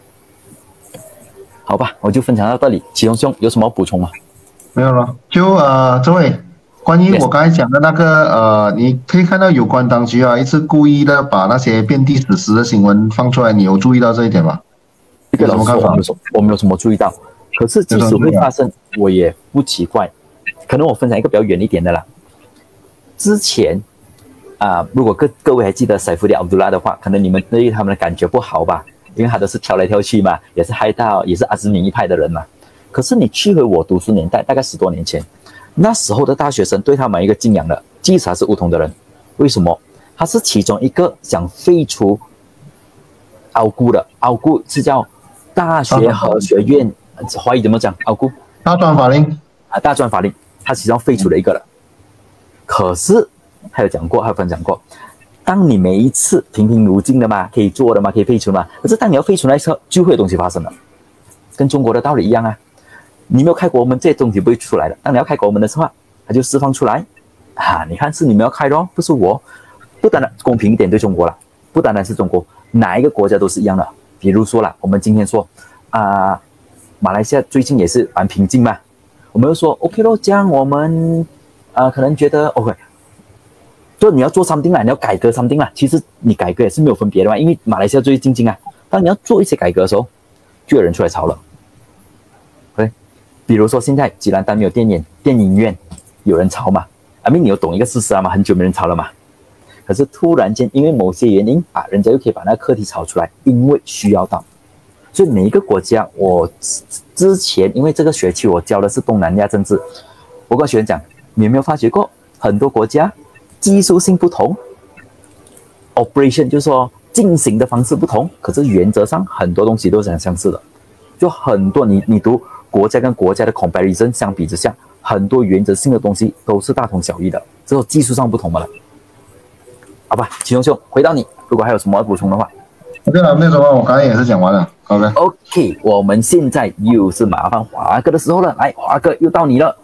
好吧，我就分享到这里。启荣兄有什么补充吗？ 没有了，就呃，这位关于我刚才讲的那个呃，你可以看到有关当局啊，一直故意的把那些遍地死尸的新闻放出来，你有注意到这一点吗？ 这个老实说，我没有什我没有什么注意到。可是即使会发生，我也不奇怪。可能我分享一个比较远一点的啦。之前啊、呃，如果各各位还记得塞夫迪阿卜杜拉的话，可能你们对他们的感觉不好吧，因为他都是跳来跳去嘛，也是嗨到也是阿兹敏一派的人嘛。可是你去回我读书年代，大概十多年前，那时候的大学生对他们一个敬仰的，即使他是巫统的人，为什么？他是其中一个想废除奥古的，奥古是叫大学和学院，华语怎么讲？奥古大专法令啊，大专法令，他其中废除了一个了。可是他有讲过，他有分享过，当你每一次平平如镜的嘛，可以做的嘛，可以废除嘛，可是当你要废除那时候，就会有东西发生了，跟中国的道理一样啊。你没有开国门，这些东西不会出来的。当你要开国门的时候，它就释放出来啊！你看是你们要开的哦，不是我。不单单公平一点对中国了，不单单是中国，哪一个国家都是一样的。比如说啦，我们今天说啊、呃，马来西亚最近也是蛮平静嘛，我们就说 OK 咯，这样我们。呃，可能觉得 OK， 就你要做 something 啦，你要改革 something 啦，其实你改革也是没有分别的嘛，因为马来西亚最近静啊。当你要做一些改革的时候，就有人出来吵了。对，比如说现在吉兰丹没有电影电影院，有人吵嘛。I mean 你有懂一个事实啊嘛，很久没人吵了嘛。可是突然间因为某些原因啊，人家又可以把那个课题炒出来，因为需要到。所以每一个国家，我之前因为这个学期我教的是东南亚政治，我跟学员讲。你有没有发觉过，很多国家技术性不同 ，operation 就是说进行的方式不同，可是原则上很多东西都是很相似的。就很多你你读国家跟国家的 comparison 相比之下，很多原则性的东西都是大同小异的，只有技术上不同罢了。好吧，启荣兄，回到你，如果还有什么要补充的话。 OK 了，没有什么，我刚才也是讲完了。OK。 OK， 我们现在又是麻烦华哥的时候了，来，华哥又到你了。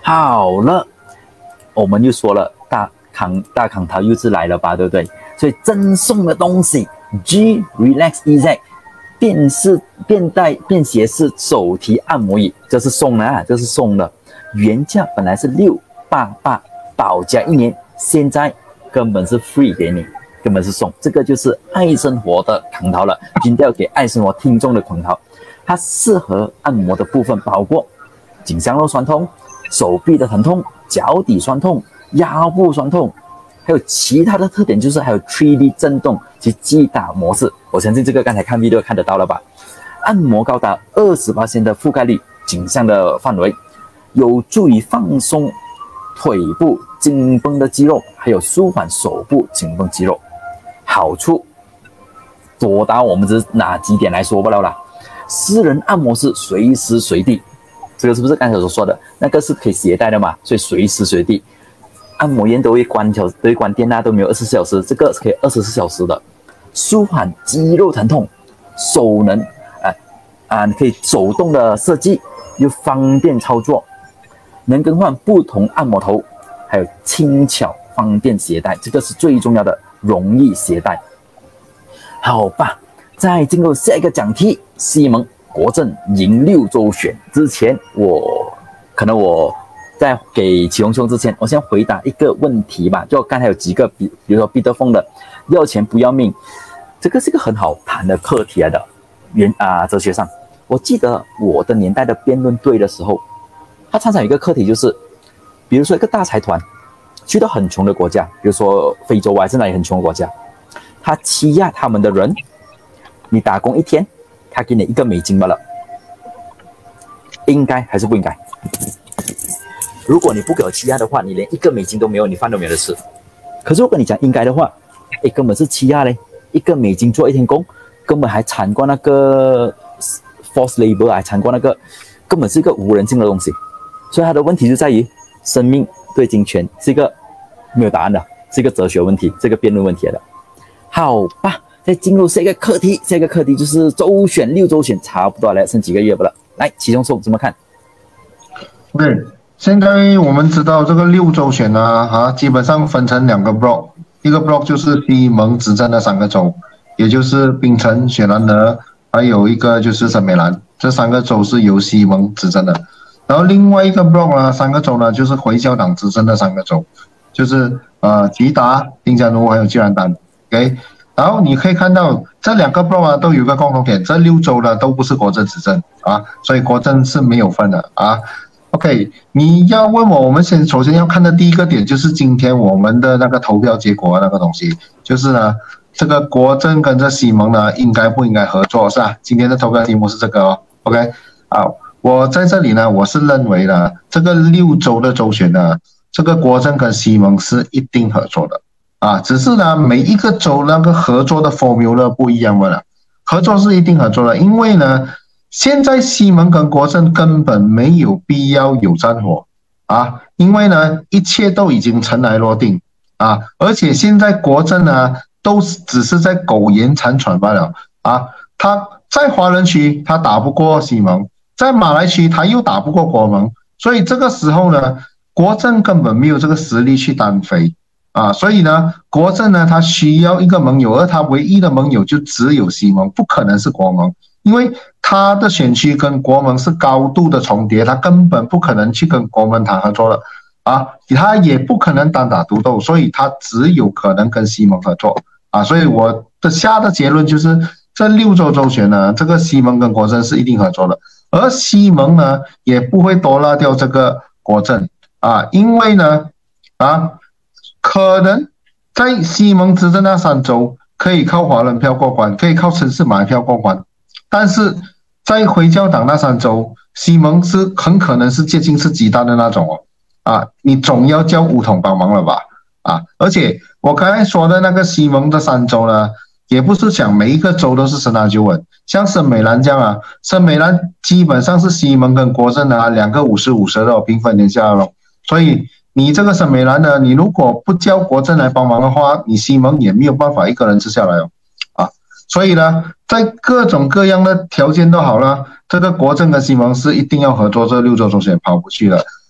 好了，我们又说了大康大康涛又是来了吧，对不对？所以赠送的东西 G Relax E Z 便是便带便携式手提按摩椅，这是送的啊，这是送的。原价本来是六八八，保价一年，现在根本是 free 给你，根本是送。这个就是爱生活的康涛了，今天要给爱生活听众的康涛，它适合按摩的部分包括颈项肉酸痛、手臂的疼痛、脚底酸痛、腰部酸痛。还有其他的特点就是还有 三 D 震动及击打模式，我相信这个刚才看 video 看得到了吧？按摩高达 百分之二十 的覆盖率，颈项的范围，有助于放松腿部紧绷的肌肉，还有舒缓手部紧绷肌肉。好处多到我们只哪几点来说不了啦。私人按摩是随时随地，这个是不是刚才所说的那个是可以携带的嘛？所以随时随地。按摩院都会关小，都会关店啊，都没有二十四小时，这个是可以二十四小时的，舒缓肌肉疼痛，手能啊啊，可以手动的设计，又方便操作，能更换不同按摩头，还有轻巧方便携带，这个是最重要的，容易携带。好吧，在进入下一个讲题，西蒙国政赢六州选之前，我可能我。在给启宏兄之前，我先回答一个问题吧。就刚才有几个，比比如说毕德峰的“要钱不要命”，这个是一个很好谈的课题来的。原啊，哲学上，我记得我的年代的辩论队的时候，他常常有一个课题，就是比如说一个大财团去到很穷的国家，比如说非洲啊，还是哪里很穷的国家，他欺压他们的人，你打工一天，他给你一个美金罢了，应该还是不应该？如果你不给我欺压的话，你连一个美金都没有，你饭都没有得吃。可是如果你讲应该的话，诶，根本是欺压嘞！一个美金做一天工，根本还惨过那个 forced labor， 还惨过那个，根本是一个无人性的东西。所以它的问题就在于，生命对金钱是一个没有答案的，是一个哲学问题，是一个辩论问题来的。好吧，再进入下一个课题，下一个课题就是周选六周选，差不多了，剩几个月不了。来，启宗说怎么看？ 对。现在我们知道这个六州选呢，啊，基本上分成两个 block， 一个 block 就是西蒙执政的三个州，也就是槟城、雪兰莪，还有一个就是森美兰，这三个州是由西蒙执政的。然后另外一个 block 呢，三个州呢就是回教党执政的三个州，就是呃吉达、丁加奴还有吉兰丹 ，OK。然后你可以看到这两个 block 呢都有一个共同点，这六州呢都不是国政执政啊，所以国政是没有分的啊。OK， 你要问我，我们先首先要看的第一个点就是今天我们的那个投票结果那个东西，就是呢，这个国政跟这西蒙呢应该不应该合作，是吧？今天的投票题目是这个哦。OK， 好，我在这里呢，我是认为呢，这个六州的州选呢，这个国政跟西蒙是一定合作的啊，只是呢每一个州那个合作的 formula 不一样了，合作是一定合作的，因为呢。现在西蒙跟国政根本没有必要有战火啊，因为呢一切都已经尘埃落定啊，而且现在国政呢都只是在苟延残喘罢了啊。他在华人区他打不过西蒙，在马来区他又打不过国盟，所以这个时候呢，国政根本没有这个实力去单飞啊，所以呢，国政呢他需要一个盟友，而他唯一的盟友就只有西蒙，不可能是国盟。因为他的选区跟国盟是高度的重叠，他根本不可能去跟国盟谈合作了啊，他也不可能单打独斗，所以他只有可能跟西蒙合作啊，所以我的下的结论就是这六州州选呢，这个西蒙跟国政是一定合作的，而西蒙呢也不会多拉掉这个国政啊，因为呢啊，可能在西蒙执政那三州可以靠华人票过关，可以靠城市买票过关。但是在回教党那三州，西蒙是很可能是接近是鸡蛋的那种哦，啊，你总要叫巫统帮忙了吧，啊，而且我刚才说的那个西蒙的三州呢，也不是讲每一个州都是十拿九稳，像森美兰这样啊，森美兰基本上是西蒙跟国政啊两个五十五十的平分天下了，所以你这个森美兰呢，你如果不叫国政来帮忙的话，你西蒙也没有办法一个人吃下来哦，啊，所以呢。在各种各样的条件都好了，这个国政跟西蒙是一定要合作，这六州州选跑不去了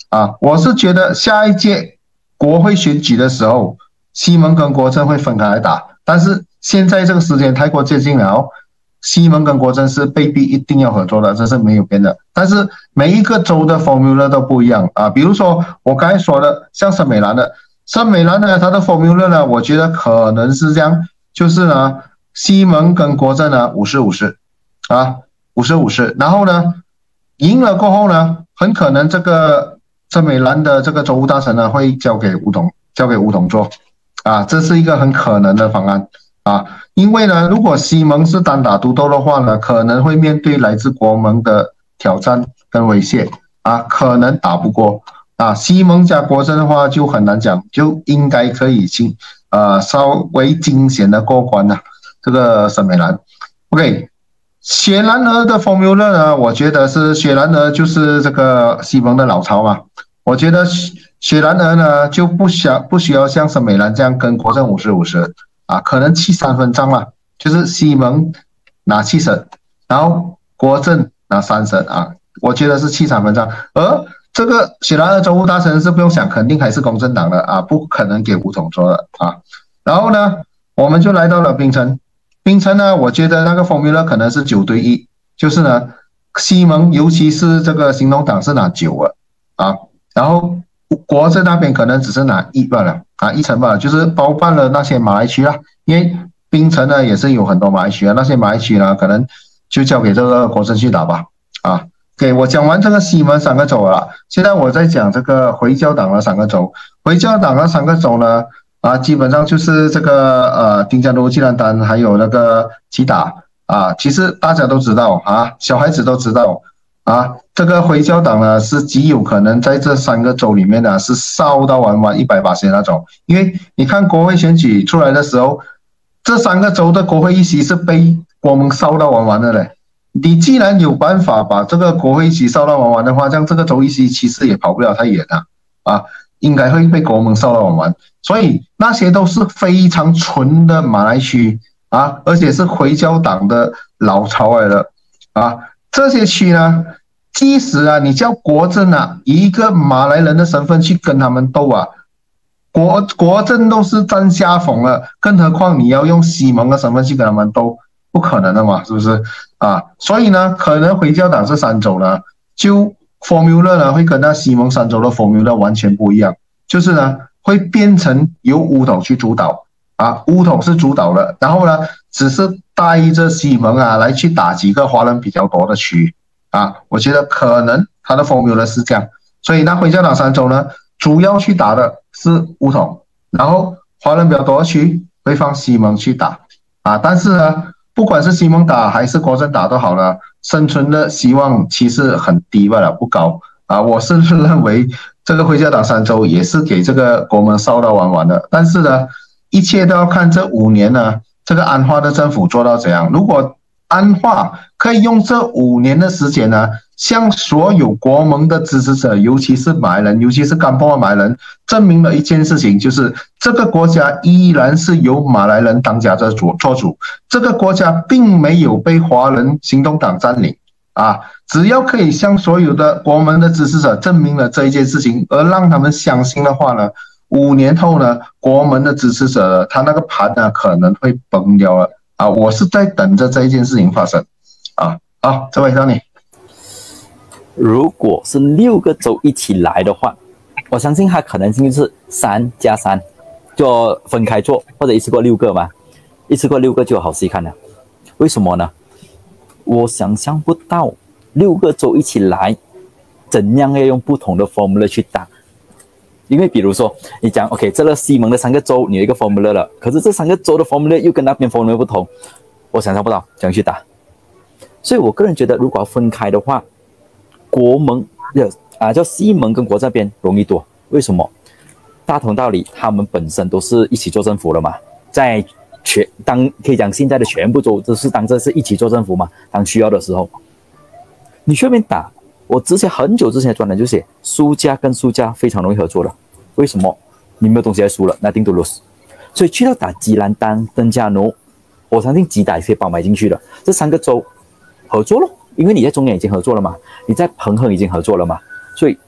啊，我是觉得下一届国会选举的时候，西蒙跟国阵会分开来打，但是现在这个时间太过接近了哦，西蒙跟国阵是被逼一定要合作的，这是没有变的。但是每一个州的 formula 都不一样啊，比如说我刚才说的，像森美兰的，森美兰呢，它的 formula 呢，我觉得可能是这样，就是呢，西蒙跟国阵呢五十五十啊，五十五十，然后呢，赢了过后呢，很可能这个森美兰的这个州务大臣呢会交给吴董，交给吴董做啊，这是一个很可能的方案啊。因为呢，如果西蒙是单打独斗的话呢，可能会面对来自国盟的挑战跟威胁啊，可能打不过啊。西蒙加国阵的话就很难讲，就应该可以惊呃稍微惊险的过关了、啊。这个沈美兰 ，OK， 雪兰莪的 formula 呢，我觉得是雪兰莪就是这个西蒙的老巢嘛，我觉得雪兰莪呢就不需要不需要像沈美兰这样跟国阵五十五十。啊，可能七三分账嘛，就是西蒙拿七省，然后国阵拿三省啊，我觉得是七三分账。而这个雪兰莪州务大臣是不用想，肯定还是公正党的啊，不可能给吴统做的啊。然后呢，我们就来到了槟城，槟城呢，我觉得那个 formula 可能是九对一，就是呢，西蒙尤其是这个行动党是拿九了啊，然后国阵那边可能只是拿一罢了。啊，一层吧，就是包办了那些马来区啦，因为槟城呢也是有很多马来区啊，那些马来区呢可能就交给这个国阵去打吧。啊，给我讲完这个西蒙三个州了，现在我在讲这个回教党的三个州。回教党的三个州呢，啊，基本上就是这个呃丁加奴、吉兰丹还有那个吉打啊，其实大家都知道啊，小孩子都知道。啊，这个回教党呢是极有可能在这三个州里面呢是烧到完完一百八十那种，因为你看国会选举出来的时候，这三个州的国会议席是被国盟烧到完完的嘞。你既然有办法把这个国会议席烧到完完的话，这样这个州议席其实也跑不了太远啊，啊，应该会被国盟烧到完完。所以那些都是非常纯的马来区啊，而且是回教党的老巢来的啊。这些区呢，即使啊，你叫国阵啊，以一个马来人的身份去跟他们斗啊，国国阵都是占下风了，更何况你要用西蒙的身份去跟他们斗，不可能的嘛，是不是啊？所以呢，可能回教党这三州呢，就 formula 呢会跟那西蒙三州的 formula 完全不一样，就是呢会变成由巫统去主导啊，巫统是主导的，然后呢只是带着西蒙啊来去打几个华人比较多的区啊，我觉得可能他的 formula 是这样，所以那回教党三州呢，主要去打的是巫统，然后华人比较多的区会放西蒙去打啊，但是呢，不管是西蒙打还是国阵打都好了，生存的希望其实很低罢了，不高啊。我是认为这个回教党三州也是给这个国门烧到完完的，但是呢，一切都要看这五年呢。这个安华的政府做到怎样？如果安华可以用这五年的时间呢，向所有国盟的支持者，尤其是马来人，尤其是甘波的马来人，证明了一件事情，就是这个国家依然是由马来人当家做主，做主。这个国家并没有被华人行动党占领啊！只要可以向所有的国盟的支持者证明了这一件事情，而让他们相信的话呢？五年后呢，国门的支持者他那个盘呢可能会崩掉了啊！我是在等着这一件事情发生啊！好，这位到你。 如果是六个州一起来的话，我相信它可能性就是三加三，就分开做，或者一次过六个嘛，一次过六个就有好戏看了。为什么呢？我想象不到六个州一起来，怎样要用不同的 formula 去打。因为比如说你讲 OK 这个西蒙的三个州你有一个 formula 了，可是这三个州的 formula 又跟那边 formula 不同，我想象不到怎样去打。所以我个人觉得如果要分开的话，国盟啊叫西蒙跟国这边容易多。为什么？大同道理，他们本身都是一起做政府的嘛，在全当可以讲现在的全部州都是当这是一起做政府嘛，当需要的时候你去那边打。我之前很久之前的专栏就写苏家跟苏家非常容易合作的，为什么？你没有东西来输了，那定都 lose。所以去到打吉兰丹、登嘉奴，我相信吉打也可以包买进去的。这三个州合作咯，因为你在中原已经合作了嘛，你在彭亨已经合作了嘛，所以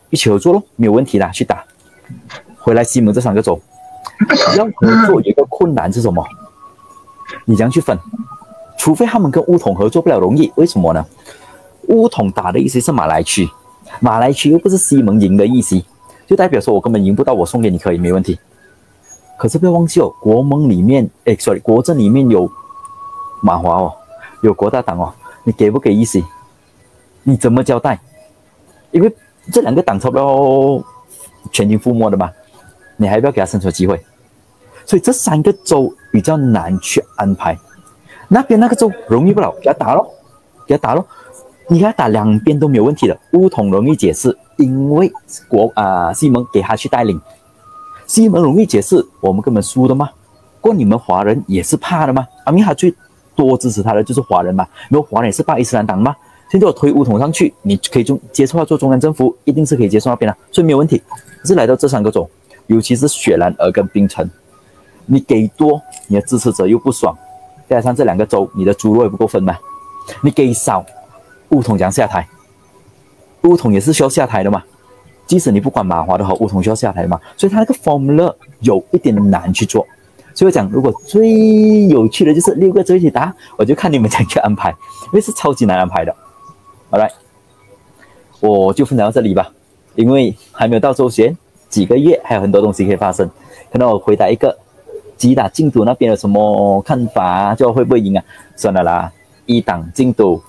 一起合作咯，没有问题的，去打。回来西蒙这三个州，要合作有一个困难是什么？你怎样去分？除非他们跟巫统合作不了容易，为什么呢？巫统打的意思是马来区，马来区又不是西蒙赢的意思，就代表说我根本赢不到，我送给你可以没问题。可是不要忘记哦，国盟里面，哎，sorry， 国政里面有马华哦，有国大党哦，你给不给意思？你怎么交代？因为这两个党差不多全军覆没的嘛，你还不要给他生存机会，所以这三个州比较难去安排。那边那个州容易不了，给他打咯，给他打咯，你给他打两边都没有问题的。巫统容易解释，因为国啊、呃、西蒙给他去带领，西蒙容易解释，我们根本输的嘛。过你们华人也是怕的嘛，因为他最多支持他的就是华人嘛，因为华人也是怕伊斯兰党嘛。现在我推巫统上去，你可以中接受他做中央政府，一定是可以接受那边的，所以没有问题。可是来到这三个州，尤其是雪兰莪跟槟城，你给多，你的支持者又不爽，再加上这两个州，你的猪肉也不够分嘛。你给少，巫统将下台，巫统也是需要下台的嘛。即使你不管马华的话，巫统需要下台的嘛。所以他那个 formula 有一点难去做。所以我讲，如果最有趣的就是六个州一起打，我就看你们怎样去安排，因为是超级难安排的。Alright， 我就分享到这里吧，因为还没有到周选，几个月还有很多东西可以发生。可能我回答一个，吉打禁赌那边有什么看法？就会不会赢啊？算了啦，一党禁赌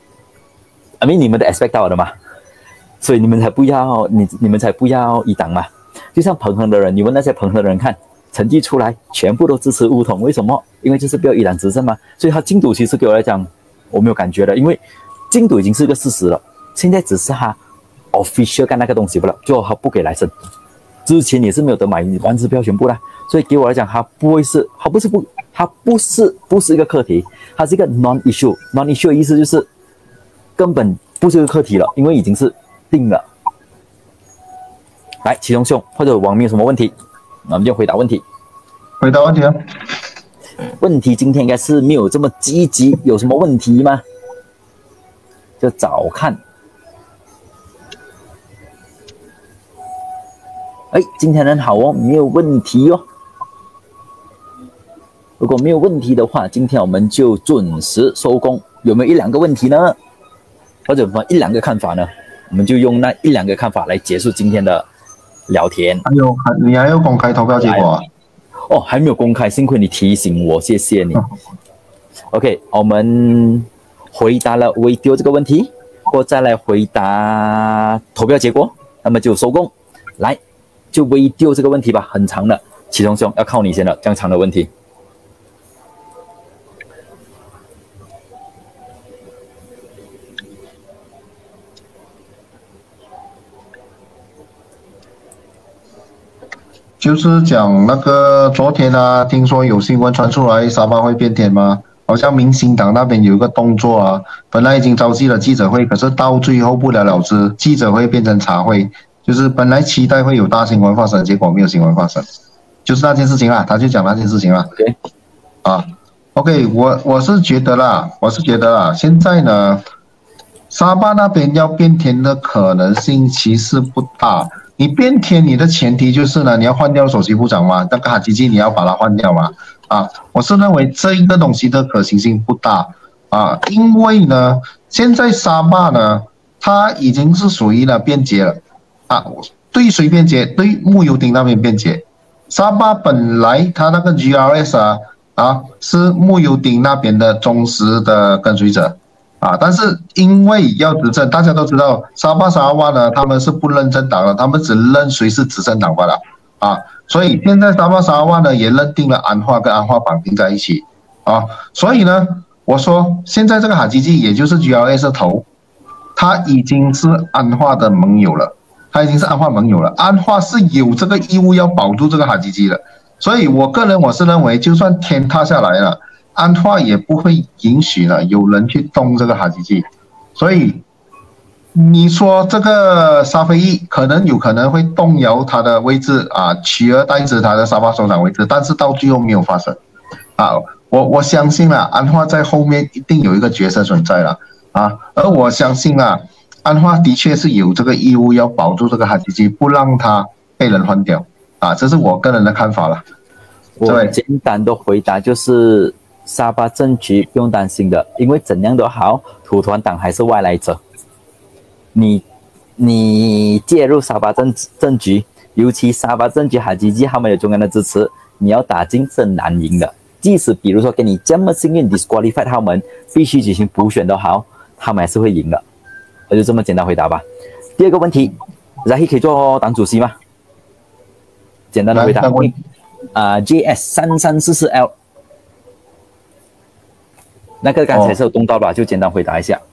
，I mean 你们的 expect 到的嘛，所以你们才不要，你你们才不要一党嘛。就像彭亨的人，你问那些彭亨的人看，成绩出来全部都支持巫统，为什么？因为就是不要一党执政嘛。所以他禁赌其实给我来讲，我没有感觉的，因为禁赌已经是个事实了，现在只是他 official 干那个东西不了，就他不给来生。之前也是没有得买完支票全部啦，所以给我来讲，他不会是，他不是不，他不是不是一个课题，它是一个 non issue。non issue 的意思就是根本不是一个课题了，因为已经是定了。来，启宗兄或者网民有什么问题，那我们就回答问题。 回答问题啊。 问题今天应该是没有这么积极，有什么问题吗？就找看。哎，今天很好哦，没有问题哦。如果没有问题的话，今天我们就准时收工。有没有一两个问题呢？或者说一两个看法呢？我们就用那一两个看法来结束今天的聊天。 还有，你还要公开投票结果啊？ 哦，还没有公开，幸亏你提醒我，谢谢你。嗯、OK， 我们回答了 video 这个问题，或再来回答投票结果，那么就收工。来，就 video 这个问题吧，很长的，启宗兄要靠你先了，这样长的问题。 就是讲那个昨天啊，听说有新闻传出来，沙巴会变天吗？好像民进党那边有一个动作啊，本来已经召集了记者会，可是到最后不了了之，记者会变成茶会，就是本来期待会有大新闻发生，结果没有新闻发生，就是那件事情啦，他就讲那件事情啦。 对， 啊 ，OK， 我我是觉得啦，我是觉得啦，现在呢，沙巴那边要变天的可能性其实不大。你变天，你的前提就是呢，你要换掉首席部长嘛，那个哈基基你要把它换掉嘛，啊，我是认为这一个东西的可行性不大啊，因为呢，现在沙巴呢，它已经是属于了边界了啊，对谁边界？对慕尤丁那边边界。沙巴本来它那个 G R S 啊啊是慕尤丁那边的忠实的跟随者。啊，但是因为要执政，大家都知道沙巴沙拉瓦呢，他们是不认政党的，他们只认谁是执政党罢了啊。所以现在沙巴沙拉瓦呢也认定了安华跟安华绑定在一起啊。所以呢，我说现在这个哈基基也就是 G R S 头，他已经是安华的盟友了，他已经是安华盟友了。安华是有这个义务要保住这个哈基基的，所以我个人我是认为，就算天塌下来了。安华也不会允许呢有人去动这个哈基基，所以你说这个沙菲翼可能有可能会动摇他的位置啊，取而代之他的沙巴首长位置，但是到最后没有发生啊。我我相信了，安华在后面一定有一个角色存在了啊，而我相信啊， 安华的确是有这个义务要保住这个哈吉吉，不让他被人换掉啊，这是我个人的看法了。 我简单的回答就是，沙巴政局不用担心的，因为怎样都好，土团党还是外来者。你你介入沙巴政政局，尤其沙巴政局哈吉吉他们有中央的支持，你要打进是难赢的。即使比如说给你这么幸运 disqualify 他们，必须举行补选都好，他们还是会赢的。我就这么简单回答吧。第二个问题 ，Zahid 可以做党主席吗？简单的回答。啊、呃、，J S 三三四四 L， 那个刚才是有动到吧、哦？就简单回答一下。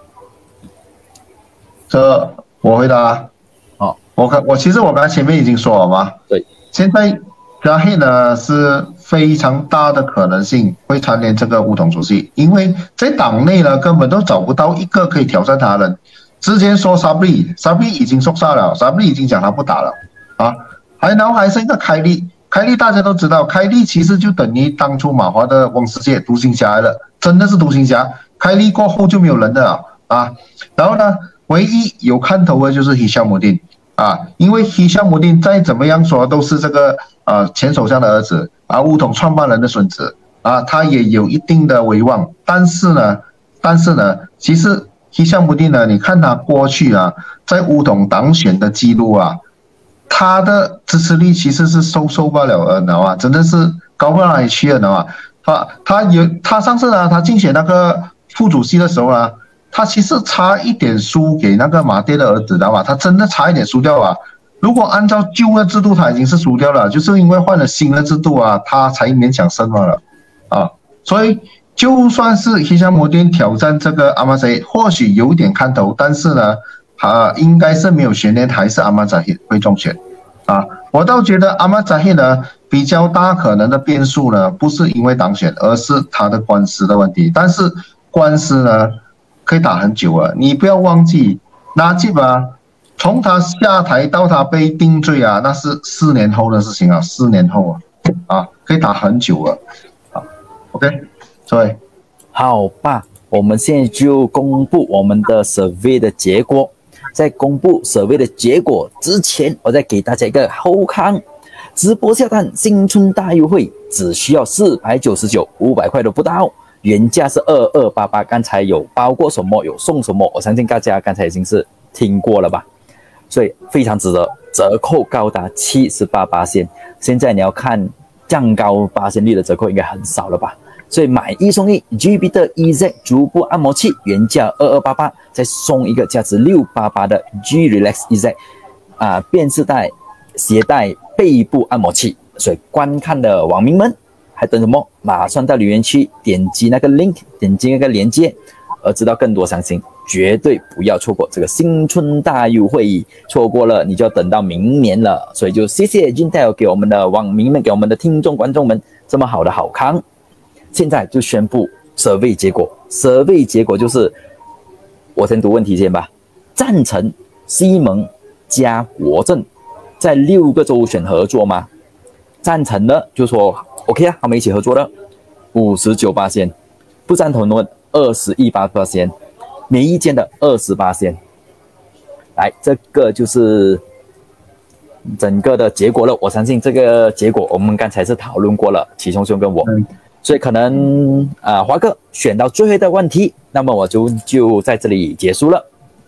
这我回答。哦，我看我其实我刚才前面已经说了嘛。 对。 现在 Zahid 呢是非常大的可能性会参联这个巫统主席，因为在党内呢根本都找不到一个可以挑战他的人。之前说 Sabri，Sabri 已经受杀了 ，Sabri 已经讲他不打了啊，还然后还剩一个凯利。凯利大家都知道，凯利其实就等于当初马华的翁世界独行侠来了，真的是独行侠。凯利过后就没有人的了啊。然后呢，唯一有看头的就是 Hishamuddin 啊，因为 Hishamuddin 再怎么样说都是这个呃前首相的儿子啊，巫统创办人的孙子啊，他也有一定的威望。但是呢，但是呢，其实 Hishamuddin 呢，你看他过去啊，在巫统当选的记录啊。他的支持率其实是收收不了的，你知道吗？真的是高不到哪里去了，你知道吗？他他有他上次呢，他竞选那个副主席的时候呢，他其实差一点输给那个马爹的儿子，知道吗？他真的差一点输掉了。如果按照旧的制度，他已经是输掉了，就是因为换了新的制度啊，他才勉强胜了啊。所以就算是Hishamuddin挑战这个阿马塞，或许有点看头，但是呢。啊，应该是没有悬念，还是阿马扎希会中选啊？我倒觉得阿马扎希呢比较大可能的变数呢，不是因为当选，而是他的官司的问题。但是官司呢可以打很久啊，你不要忘记纳吉啊，从他下台到他被定罪啊，那是四年后的事情啊，四年后啊，啊，可以打很久了。好 ，OK， 所以好吧，我们现在就公布我们的 survey 的结果。在公布 survey 的结果之前，我再给大家一个后康直播下单新春大优惠，只需要四百九十九，五百块都不到，原价是二二八八。刚才有包括什么，有送什么，我相信大家刚才已经是听过了吧？所以非常值得，折扣高达 百分之七十八。现在你要看降高八成率的折扣，应该很少了吧？所以买一送一 G B 的 E Z 足部按摩器，原价二二八八，再送一个价值六八八的 G Relax E Z 啊，便是带携带背部按摩器。所以观看的网民们还等什么？马上到留言区点击那个 link， 点击那个链接，而知道更多详情，绝对不要错过这个新春大优惠，错过了你就要等到明年了。所以就谢谢 Jintel 给我们的网民们，给我们的听众观众们这么好的好康。现在就宣布 survey 结果 ，survey 结果就是，我先读问题先吧。赞成西蒙加国政在六个州选合作吗？赞成的就说 OK 啊，他们一起合作的 百分之五十九， 不赞同的 百分之二十一， 没意见的 百分之二十八。来，这个就是整个的结果了。我相信这个结果我们刚才是讨论过了，启聪兄跟我。嗯，所以可能啊、呃，华哥选到最后的问题，那么我就就在这里结束了。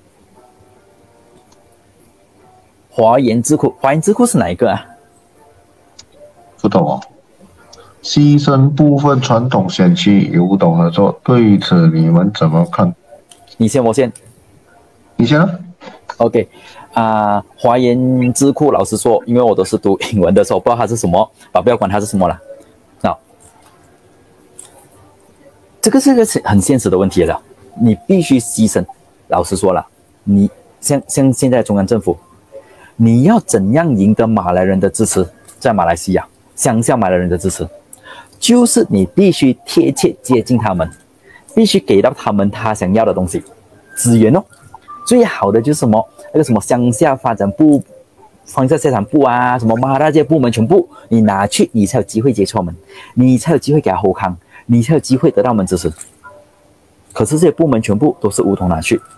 华研智库，华研智库是哪一个啊？ 不懂哦。牺牲部分传统选区与巫统合作，对于此你们怎么看？ 你先，我先。 你先啊。 OK， 啊、呃，华研智库，老实说，因为我都是读英文的时候，不知道它是什么，啊，不要管它是什么了。这个是个很现实的问题了，你必须牺牲。老实说了，你像像现在中央政府，你要怎样赢得马来人的支持？在马来西亚，乡下马来人的支持，就是你必须贴切接近他们，必须给到他们他想要的东西，资源哦。最好的就是什么那个什么乡下发展部、乡下生产部啊，什么马大这些部门全部你拿去，你才有机会接触我们，你才有机会给他后康。你才有机会得到我们支持，可是这些部门全部都是巫统拿去，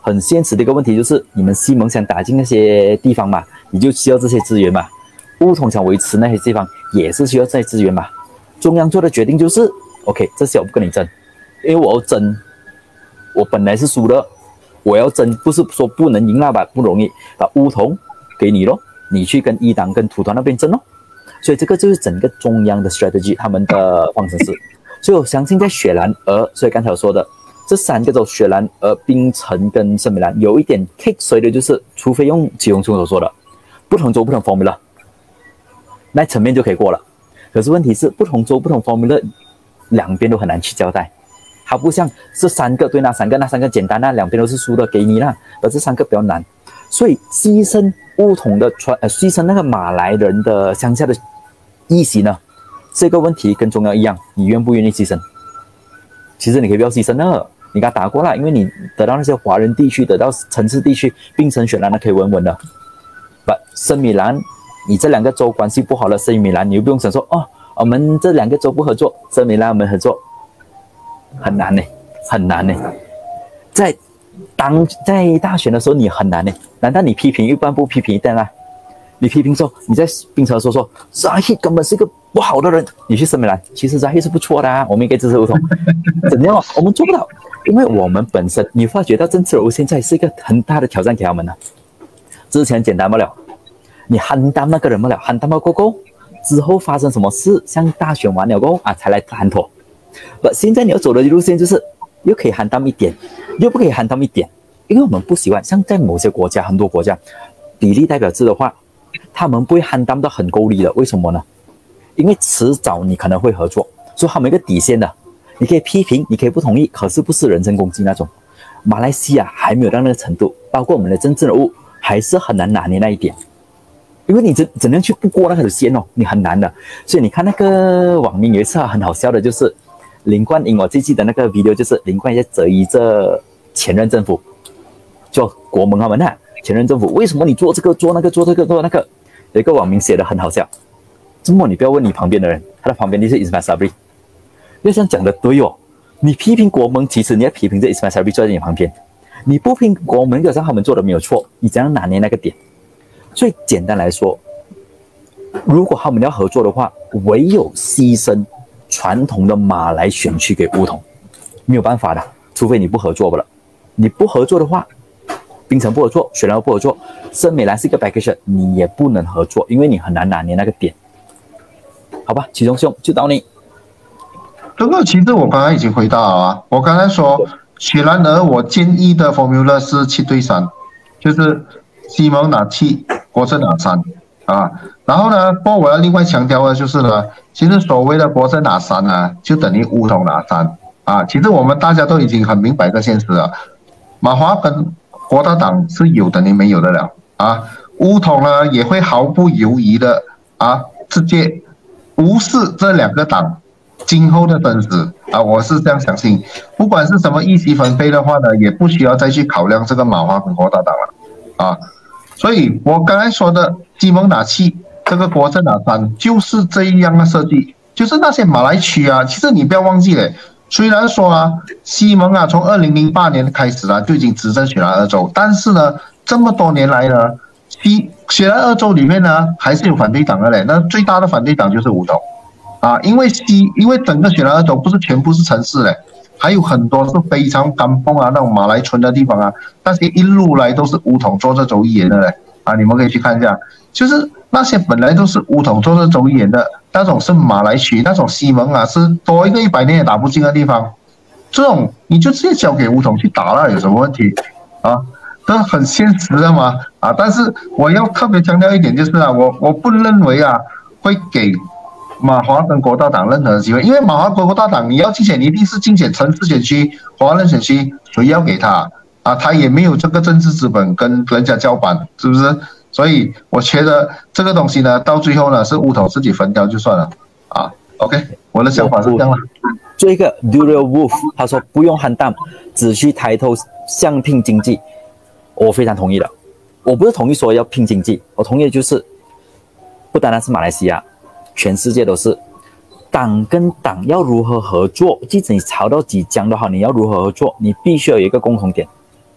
很现实的一个问题就是，你们西蒙想打进那些地方嘛，你就需要这些资源嘛。乌统想维持那些地方，也是需要这些资源嘛。中央做的决定就是 ，OK， 这些我不跟你争，因为我要争，我本来是输的，我要争，不是说不能赢了吧，不容易，把乌统给你咯，你去跟一党跟土团那边争咯。所以这个就是整个中央的 strategy， 他们的方程式。所以我相信在雪兰莪，所以刚才我说的这三个州，雪兰莪、槟城跟圣米兰，有一点 kick 谁的就是，除非用祁隆兄所说的，不同州不同 formula， 那层面就可以过了。可是问题是，不同州不同 formula， 两边都很难去交代。它不像这三个对那三个，那三个简单，那两边都是输的给你啦，而这三个比较难。所以牺牲乌统的传，呃，牺牲那个马来人的乡下的议席呢？这个问题跟中央一样，你愿不愿意牺牲？其实你可以不要牺牲的，你给他打过来，因为你得到那些华人地区，得到城市地区，槟城、雪兰那可以稳稳的。不，圣米兰，你这两个州关系不好了，圣米兰你又不用想说哦，我们这两个州不合作，圣米兰我们合作，很难呢，很难呢。在当在大选的时候你很难呢，难道你批评一半不批评一半啊？你批评说你在槟城说说 Zahid 根本是一个不好的人，你去圣米兰，其实 Zahid 是不错的啊，我们应该支持乌统。怎样、哦？我们做不到，因为我们本身，你发觉到政治人物现在是一个很大的挑战给他们呢。之前简单不了，你喊单那个人不了，喊单不过后，之后发生什么事，像大选完了过后啊才来谈妥。不，现在你要走的路线就是又可以喊单一点，又不可以喊单一点，因为我们不习惯，像在某些国家，很多国家比例代表制的话。他们不会handam到很够力的，为什么呢？因为迟早你可能会合作，所以他们有一个底线的。你可以批评，你可以不同意，可是不是人身攻击那种。马来西亚还没有到那个程度，包括我们的政治人物还是很难拿捏那一点，因为你怎怎样去不过那条线哦，你很难的。所以你看那个网民有一次很好笑的，就是林冠英，我最记得那个 video 就是林冠英在质疑这前任政府，就国盟他们啊。前任政府为什么你做这个做那个做这个做那个？有一个网民写的很好笑，这么你不要问你旁边的人，他的旁边就是 Ismail Sabri。要这样讲的对哦，你批评国盟，其实你要批评这 Ismail Sabri 坐在你旁边，你不批评国盟，就像他们做的没有错，你怎样拿捏那个点？所以简单来说，如果他们要合作的话，唯有牺牲传统的马来选区给乌统，没有办法的，除非你不合作不了。你不合作的话。槟城不合作，雪兰莪不合作，圣米兰是一个 package， 你也不能合作，因为你很难拿捏那个点，好吧？祁隆兄就到你。 这个其实我刚才已经回答了啊，我刚才说雪兰莪我建议的 formula 是七对三，就是西蒙拿七，国政拿三啊。然后呢，不过我要另外强调的就是呢，其实所谓的国政拿三啊，就等于乌统拿三啊。其实我们大家都已经很明白这现实了，马华跟国大党是有的，你没有的了啊！乌统呢也会毫不犹豫的啊，直接无视这两个党今后的生死啊！我是这样相信，不管是什么议席分配的话呢，也不需要再去考量这个马华跟国大党了啊！所以我刚才说的西蒙拿七，这个国政拿三，就是这样的设计，就是那些马来区啊，其实你不要忘记了。虽然说啊，西蒙啊，从二零零八年开始啊，就已经执政雪兰莪州，但是呢，这么多年来呢，西雪兰莪州里面呢，还是有反对党的嘞。那最大的反对党就是乌统啊，因为西，因为整个雪兰莪州不是全部是城市嘞，还有很多是非常干崩啊，那种马来村的地方啊，但是一路来都是乌统做这州议员的嘞啊，你们可以去看一下，就是那些本来都是乌统做这州议员的。那种是马来区，那种西蒙啊，是多一个一百年也打不进的地方，这种你就直接交给乌统去打了，有什么问题啊？这很现实的嘛啊！但是我要特别强调一点就是啊，我我不认为啊会给马华跟国大党任何的机会，因为马华跟国大党你要竞选，你一定是竞选城市选区、华人选区，谁要给他啊？他也没有这个政治资本跟人家叫板，是不是？所以我觉得这个东西呢，到最后呢是乌统自己分掉就算了啊。OK， 我的想法是这样了。 这个 Duriel Wolf 他说不用handam，只需抬头向拼经济，我非常同意的。我不是同意说要拼经济，我同意的就是不单单是马来西亚，全世界都是党跟党要如何合作，即使你吵到几僵都好，你要如何合作，你必须要有一个共同点。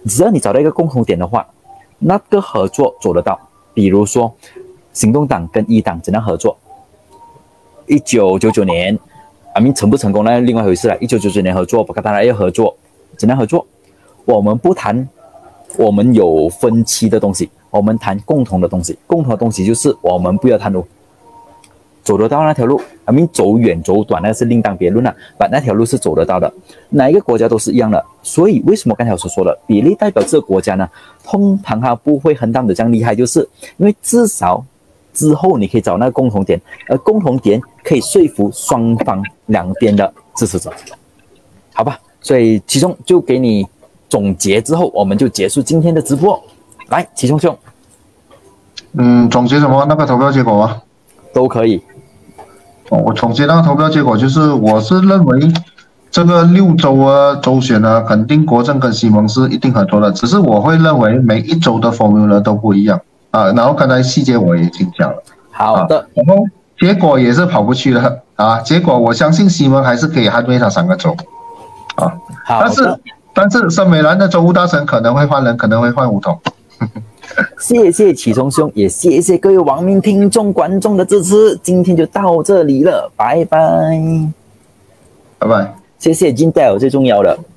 只要你找到一个共同点的话，那个合作做得到。比如说，行动党跟一党怎样合作？一九九九年，I mean成不成功那另外一回事了。一九九九年合作，巴卡达拉要合作，怎样合作？我们不谈我们有分歧的东西，我们谈共同的东西。共同的东西就是我们不要贪污。走得到那条路 I mean 走远走短那是另当别论了，但那条路是走得到的，哪一个国家都是一样的。所以为什么刚才我所说的比例代表这个国家呢，通常它不会很大的这样厉害，就是因为至少之后你可以找那个共同点，而共同点可以说服双方两边的支持者，好吧？所以其中就给你总结之后，我们就结束今天的直播。来，启聪兄， 嗯，总结什么？那个投票结果吗？ 都可以。 哦，我总结那个投票结果就是，我是认为这个六州啊州选呢，肯定国政跟西蒙是一定合作的，只是我会认为每一州的 formula 都不一样啊。然后刚才细节我也已经讲了。 好的。 啊、然后结果也是跑不去了啊。结果我相信西蒙还是可以捍卫他三个州啊。但是但是森美兰的州务大臣可能会换人，可能会换吴统。 谢谢启聪兄，也谢谢各位网民、听众、观众的支持。今天就到这里了，拜拜， 拜拜。 谢谢金戴尔，最重要的。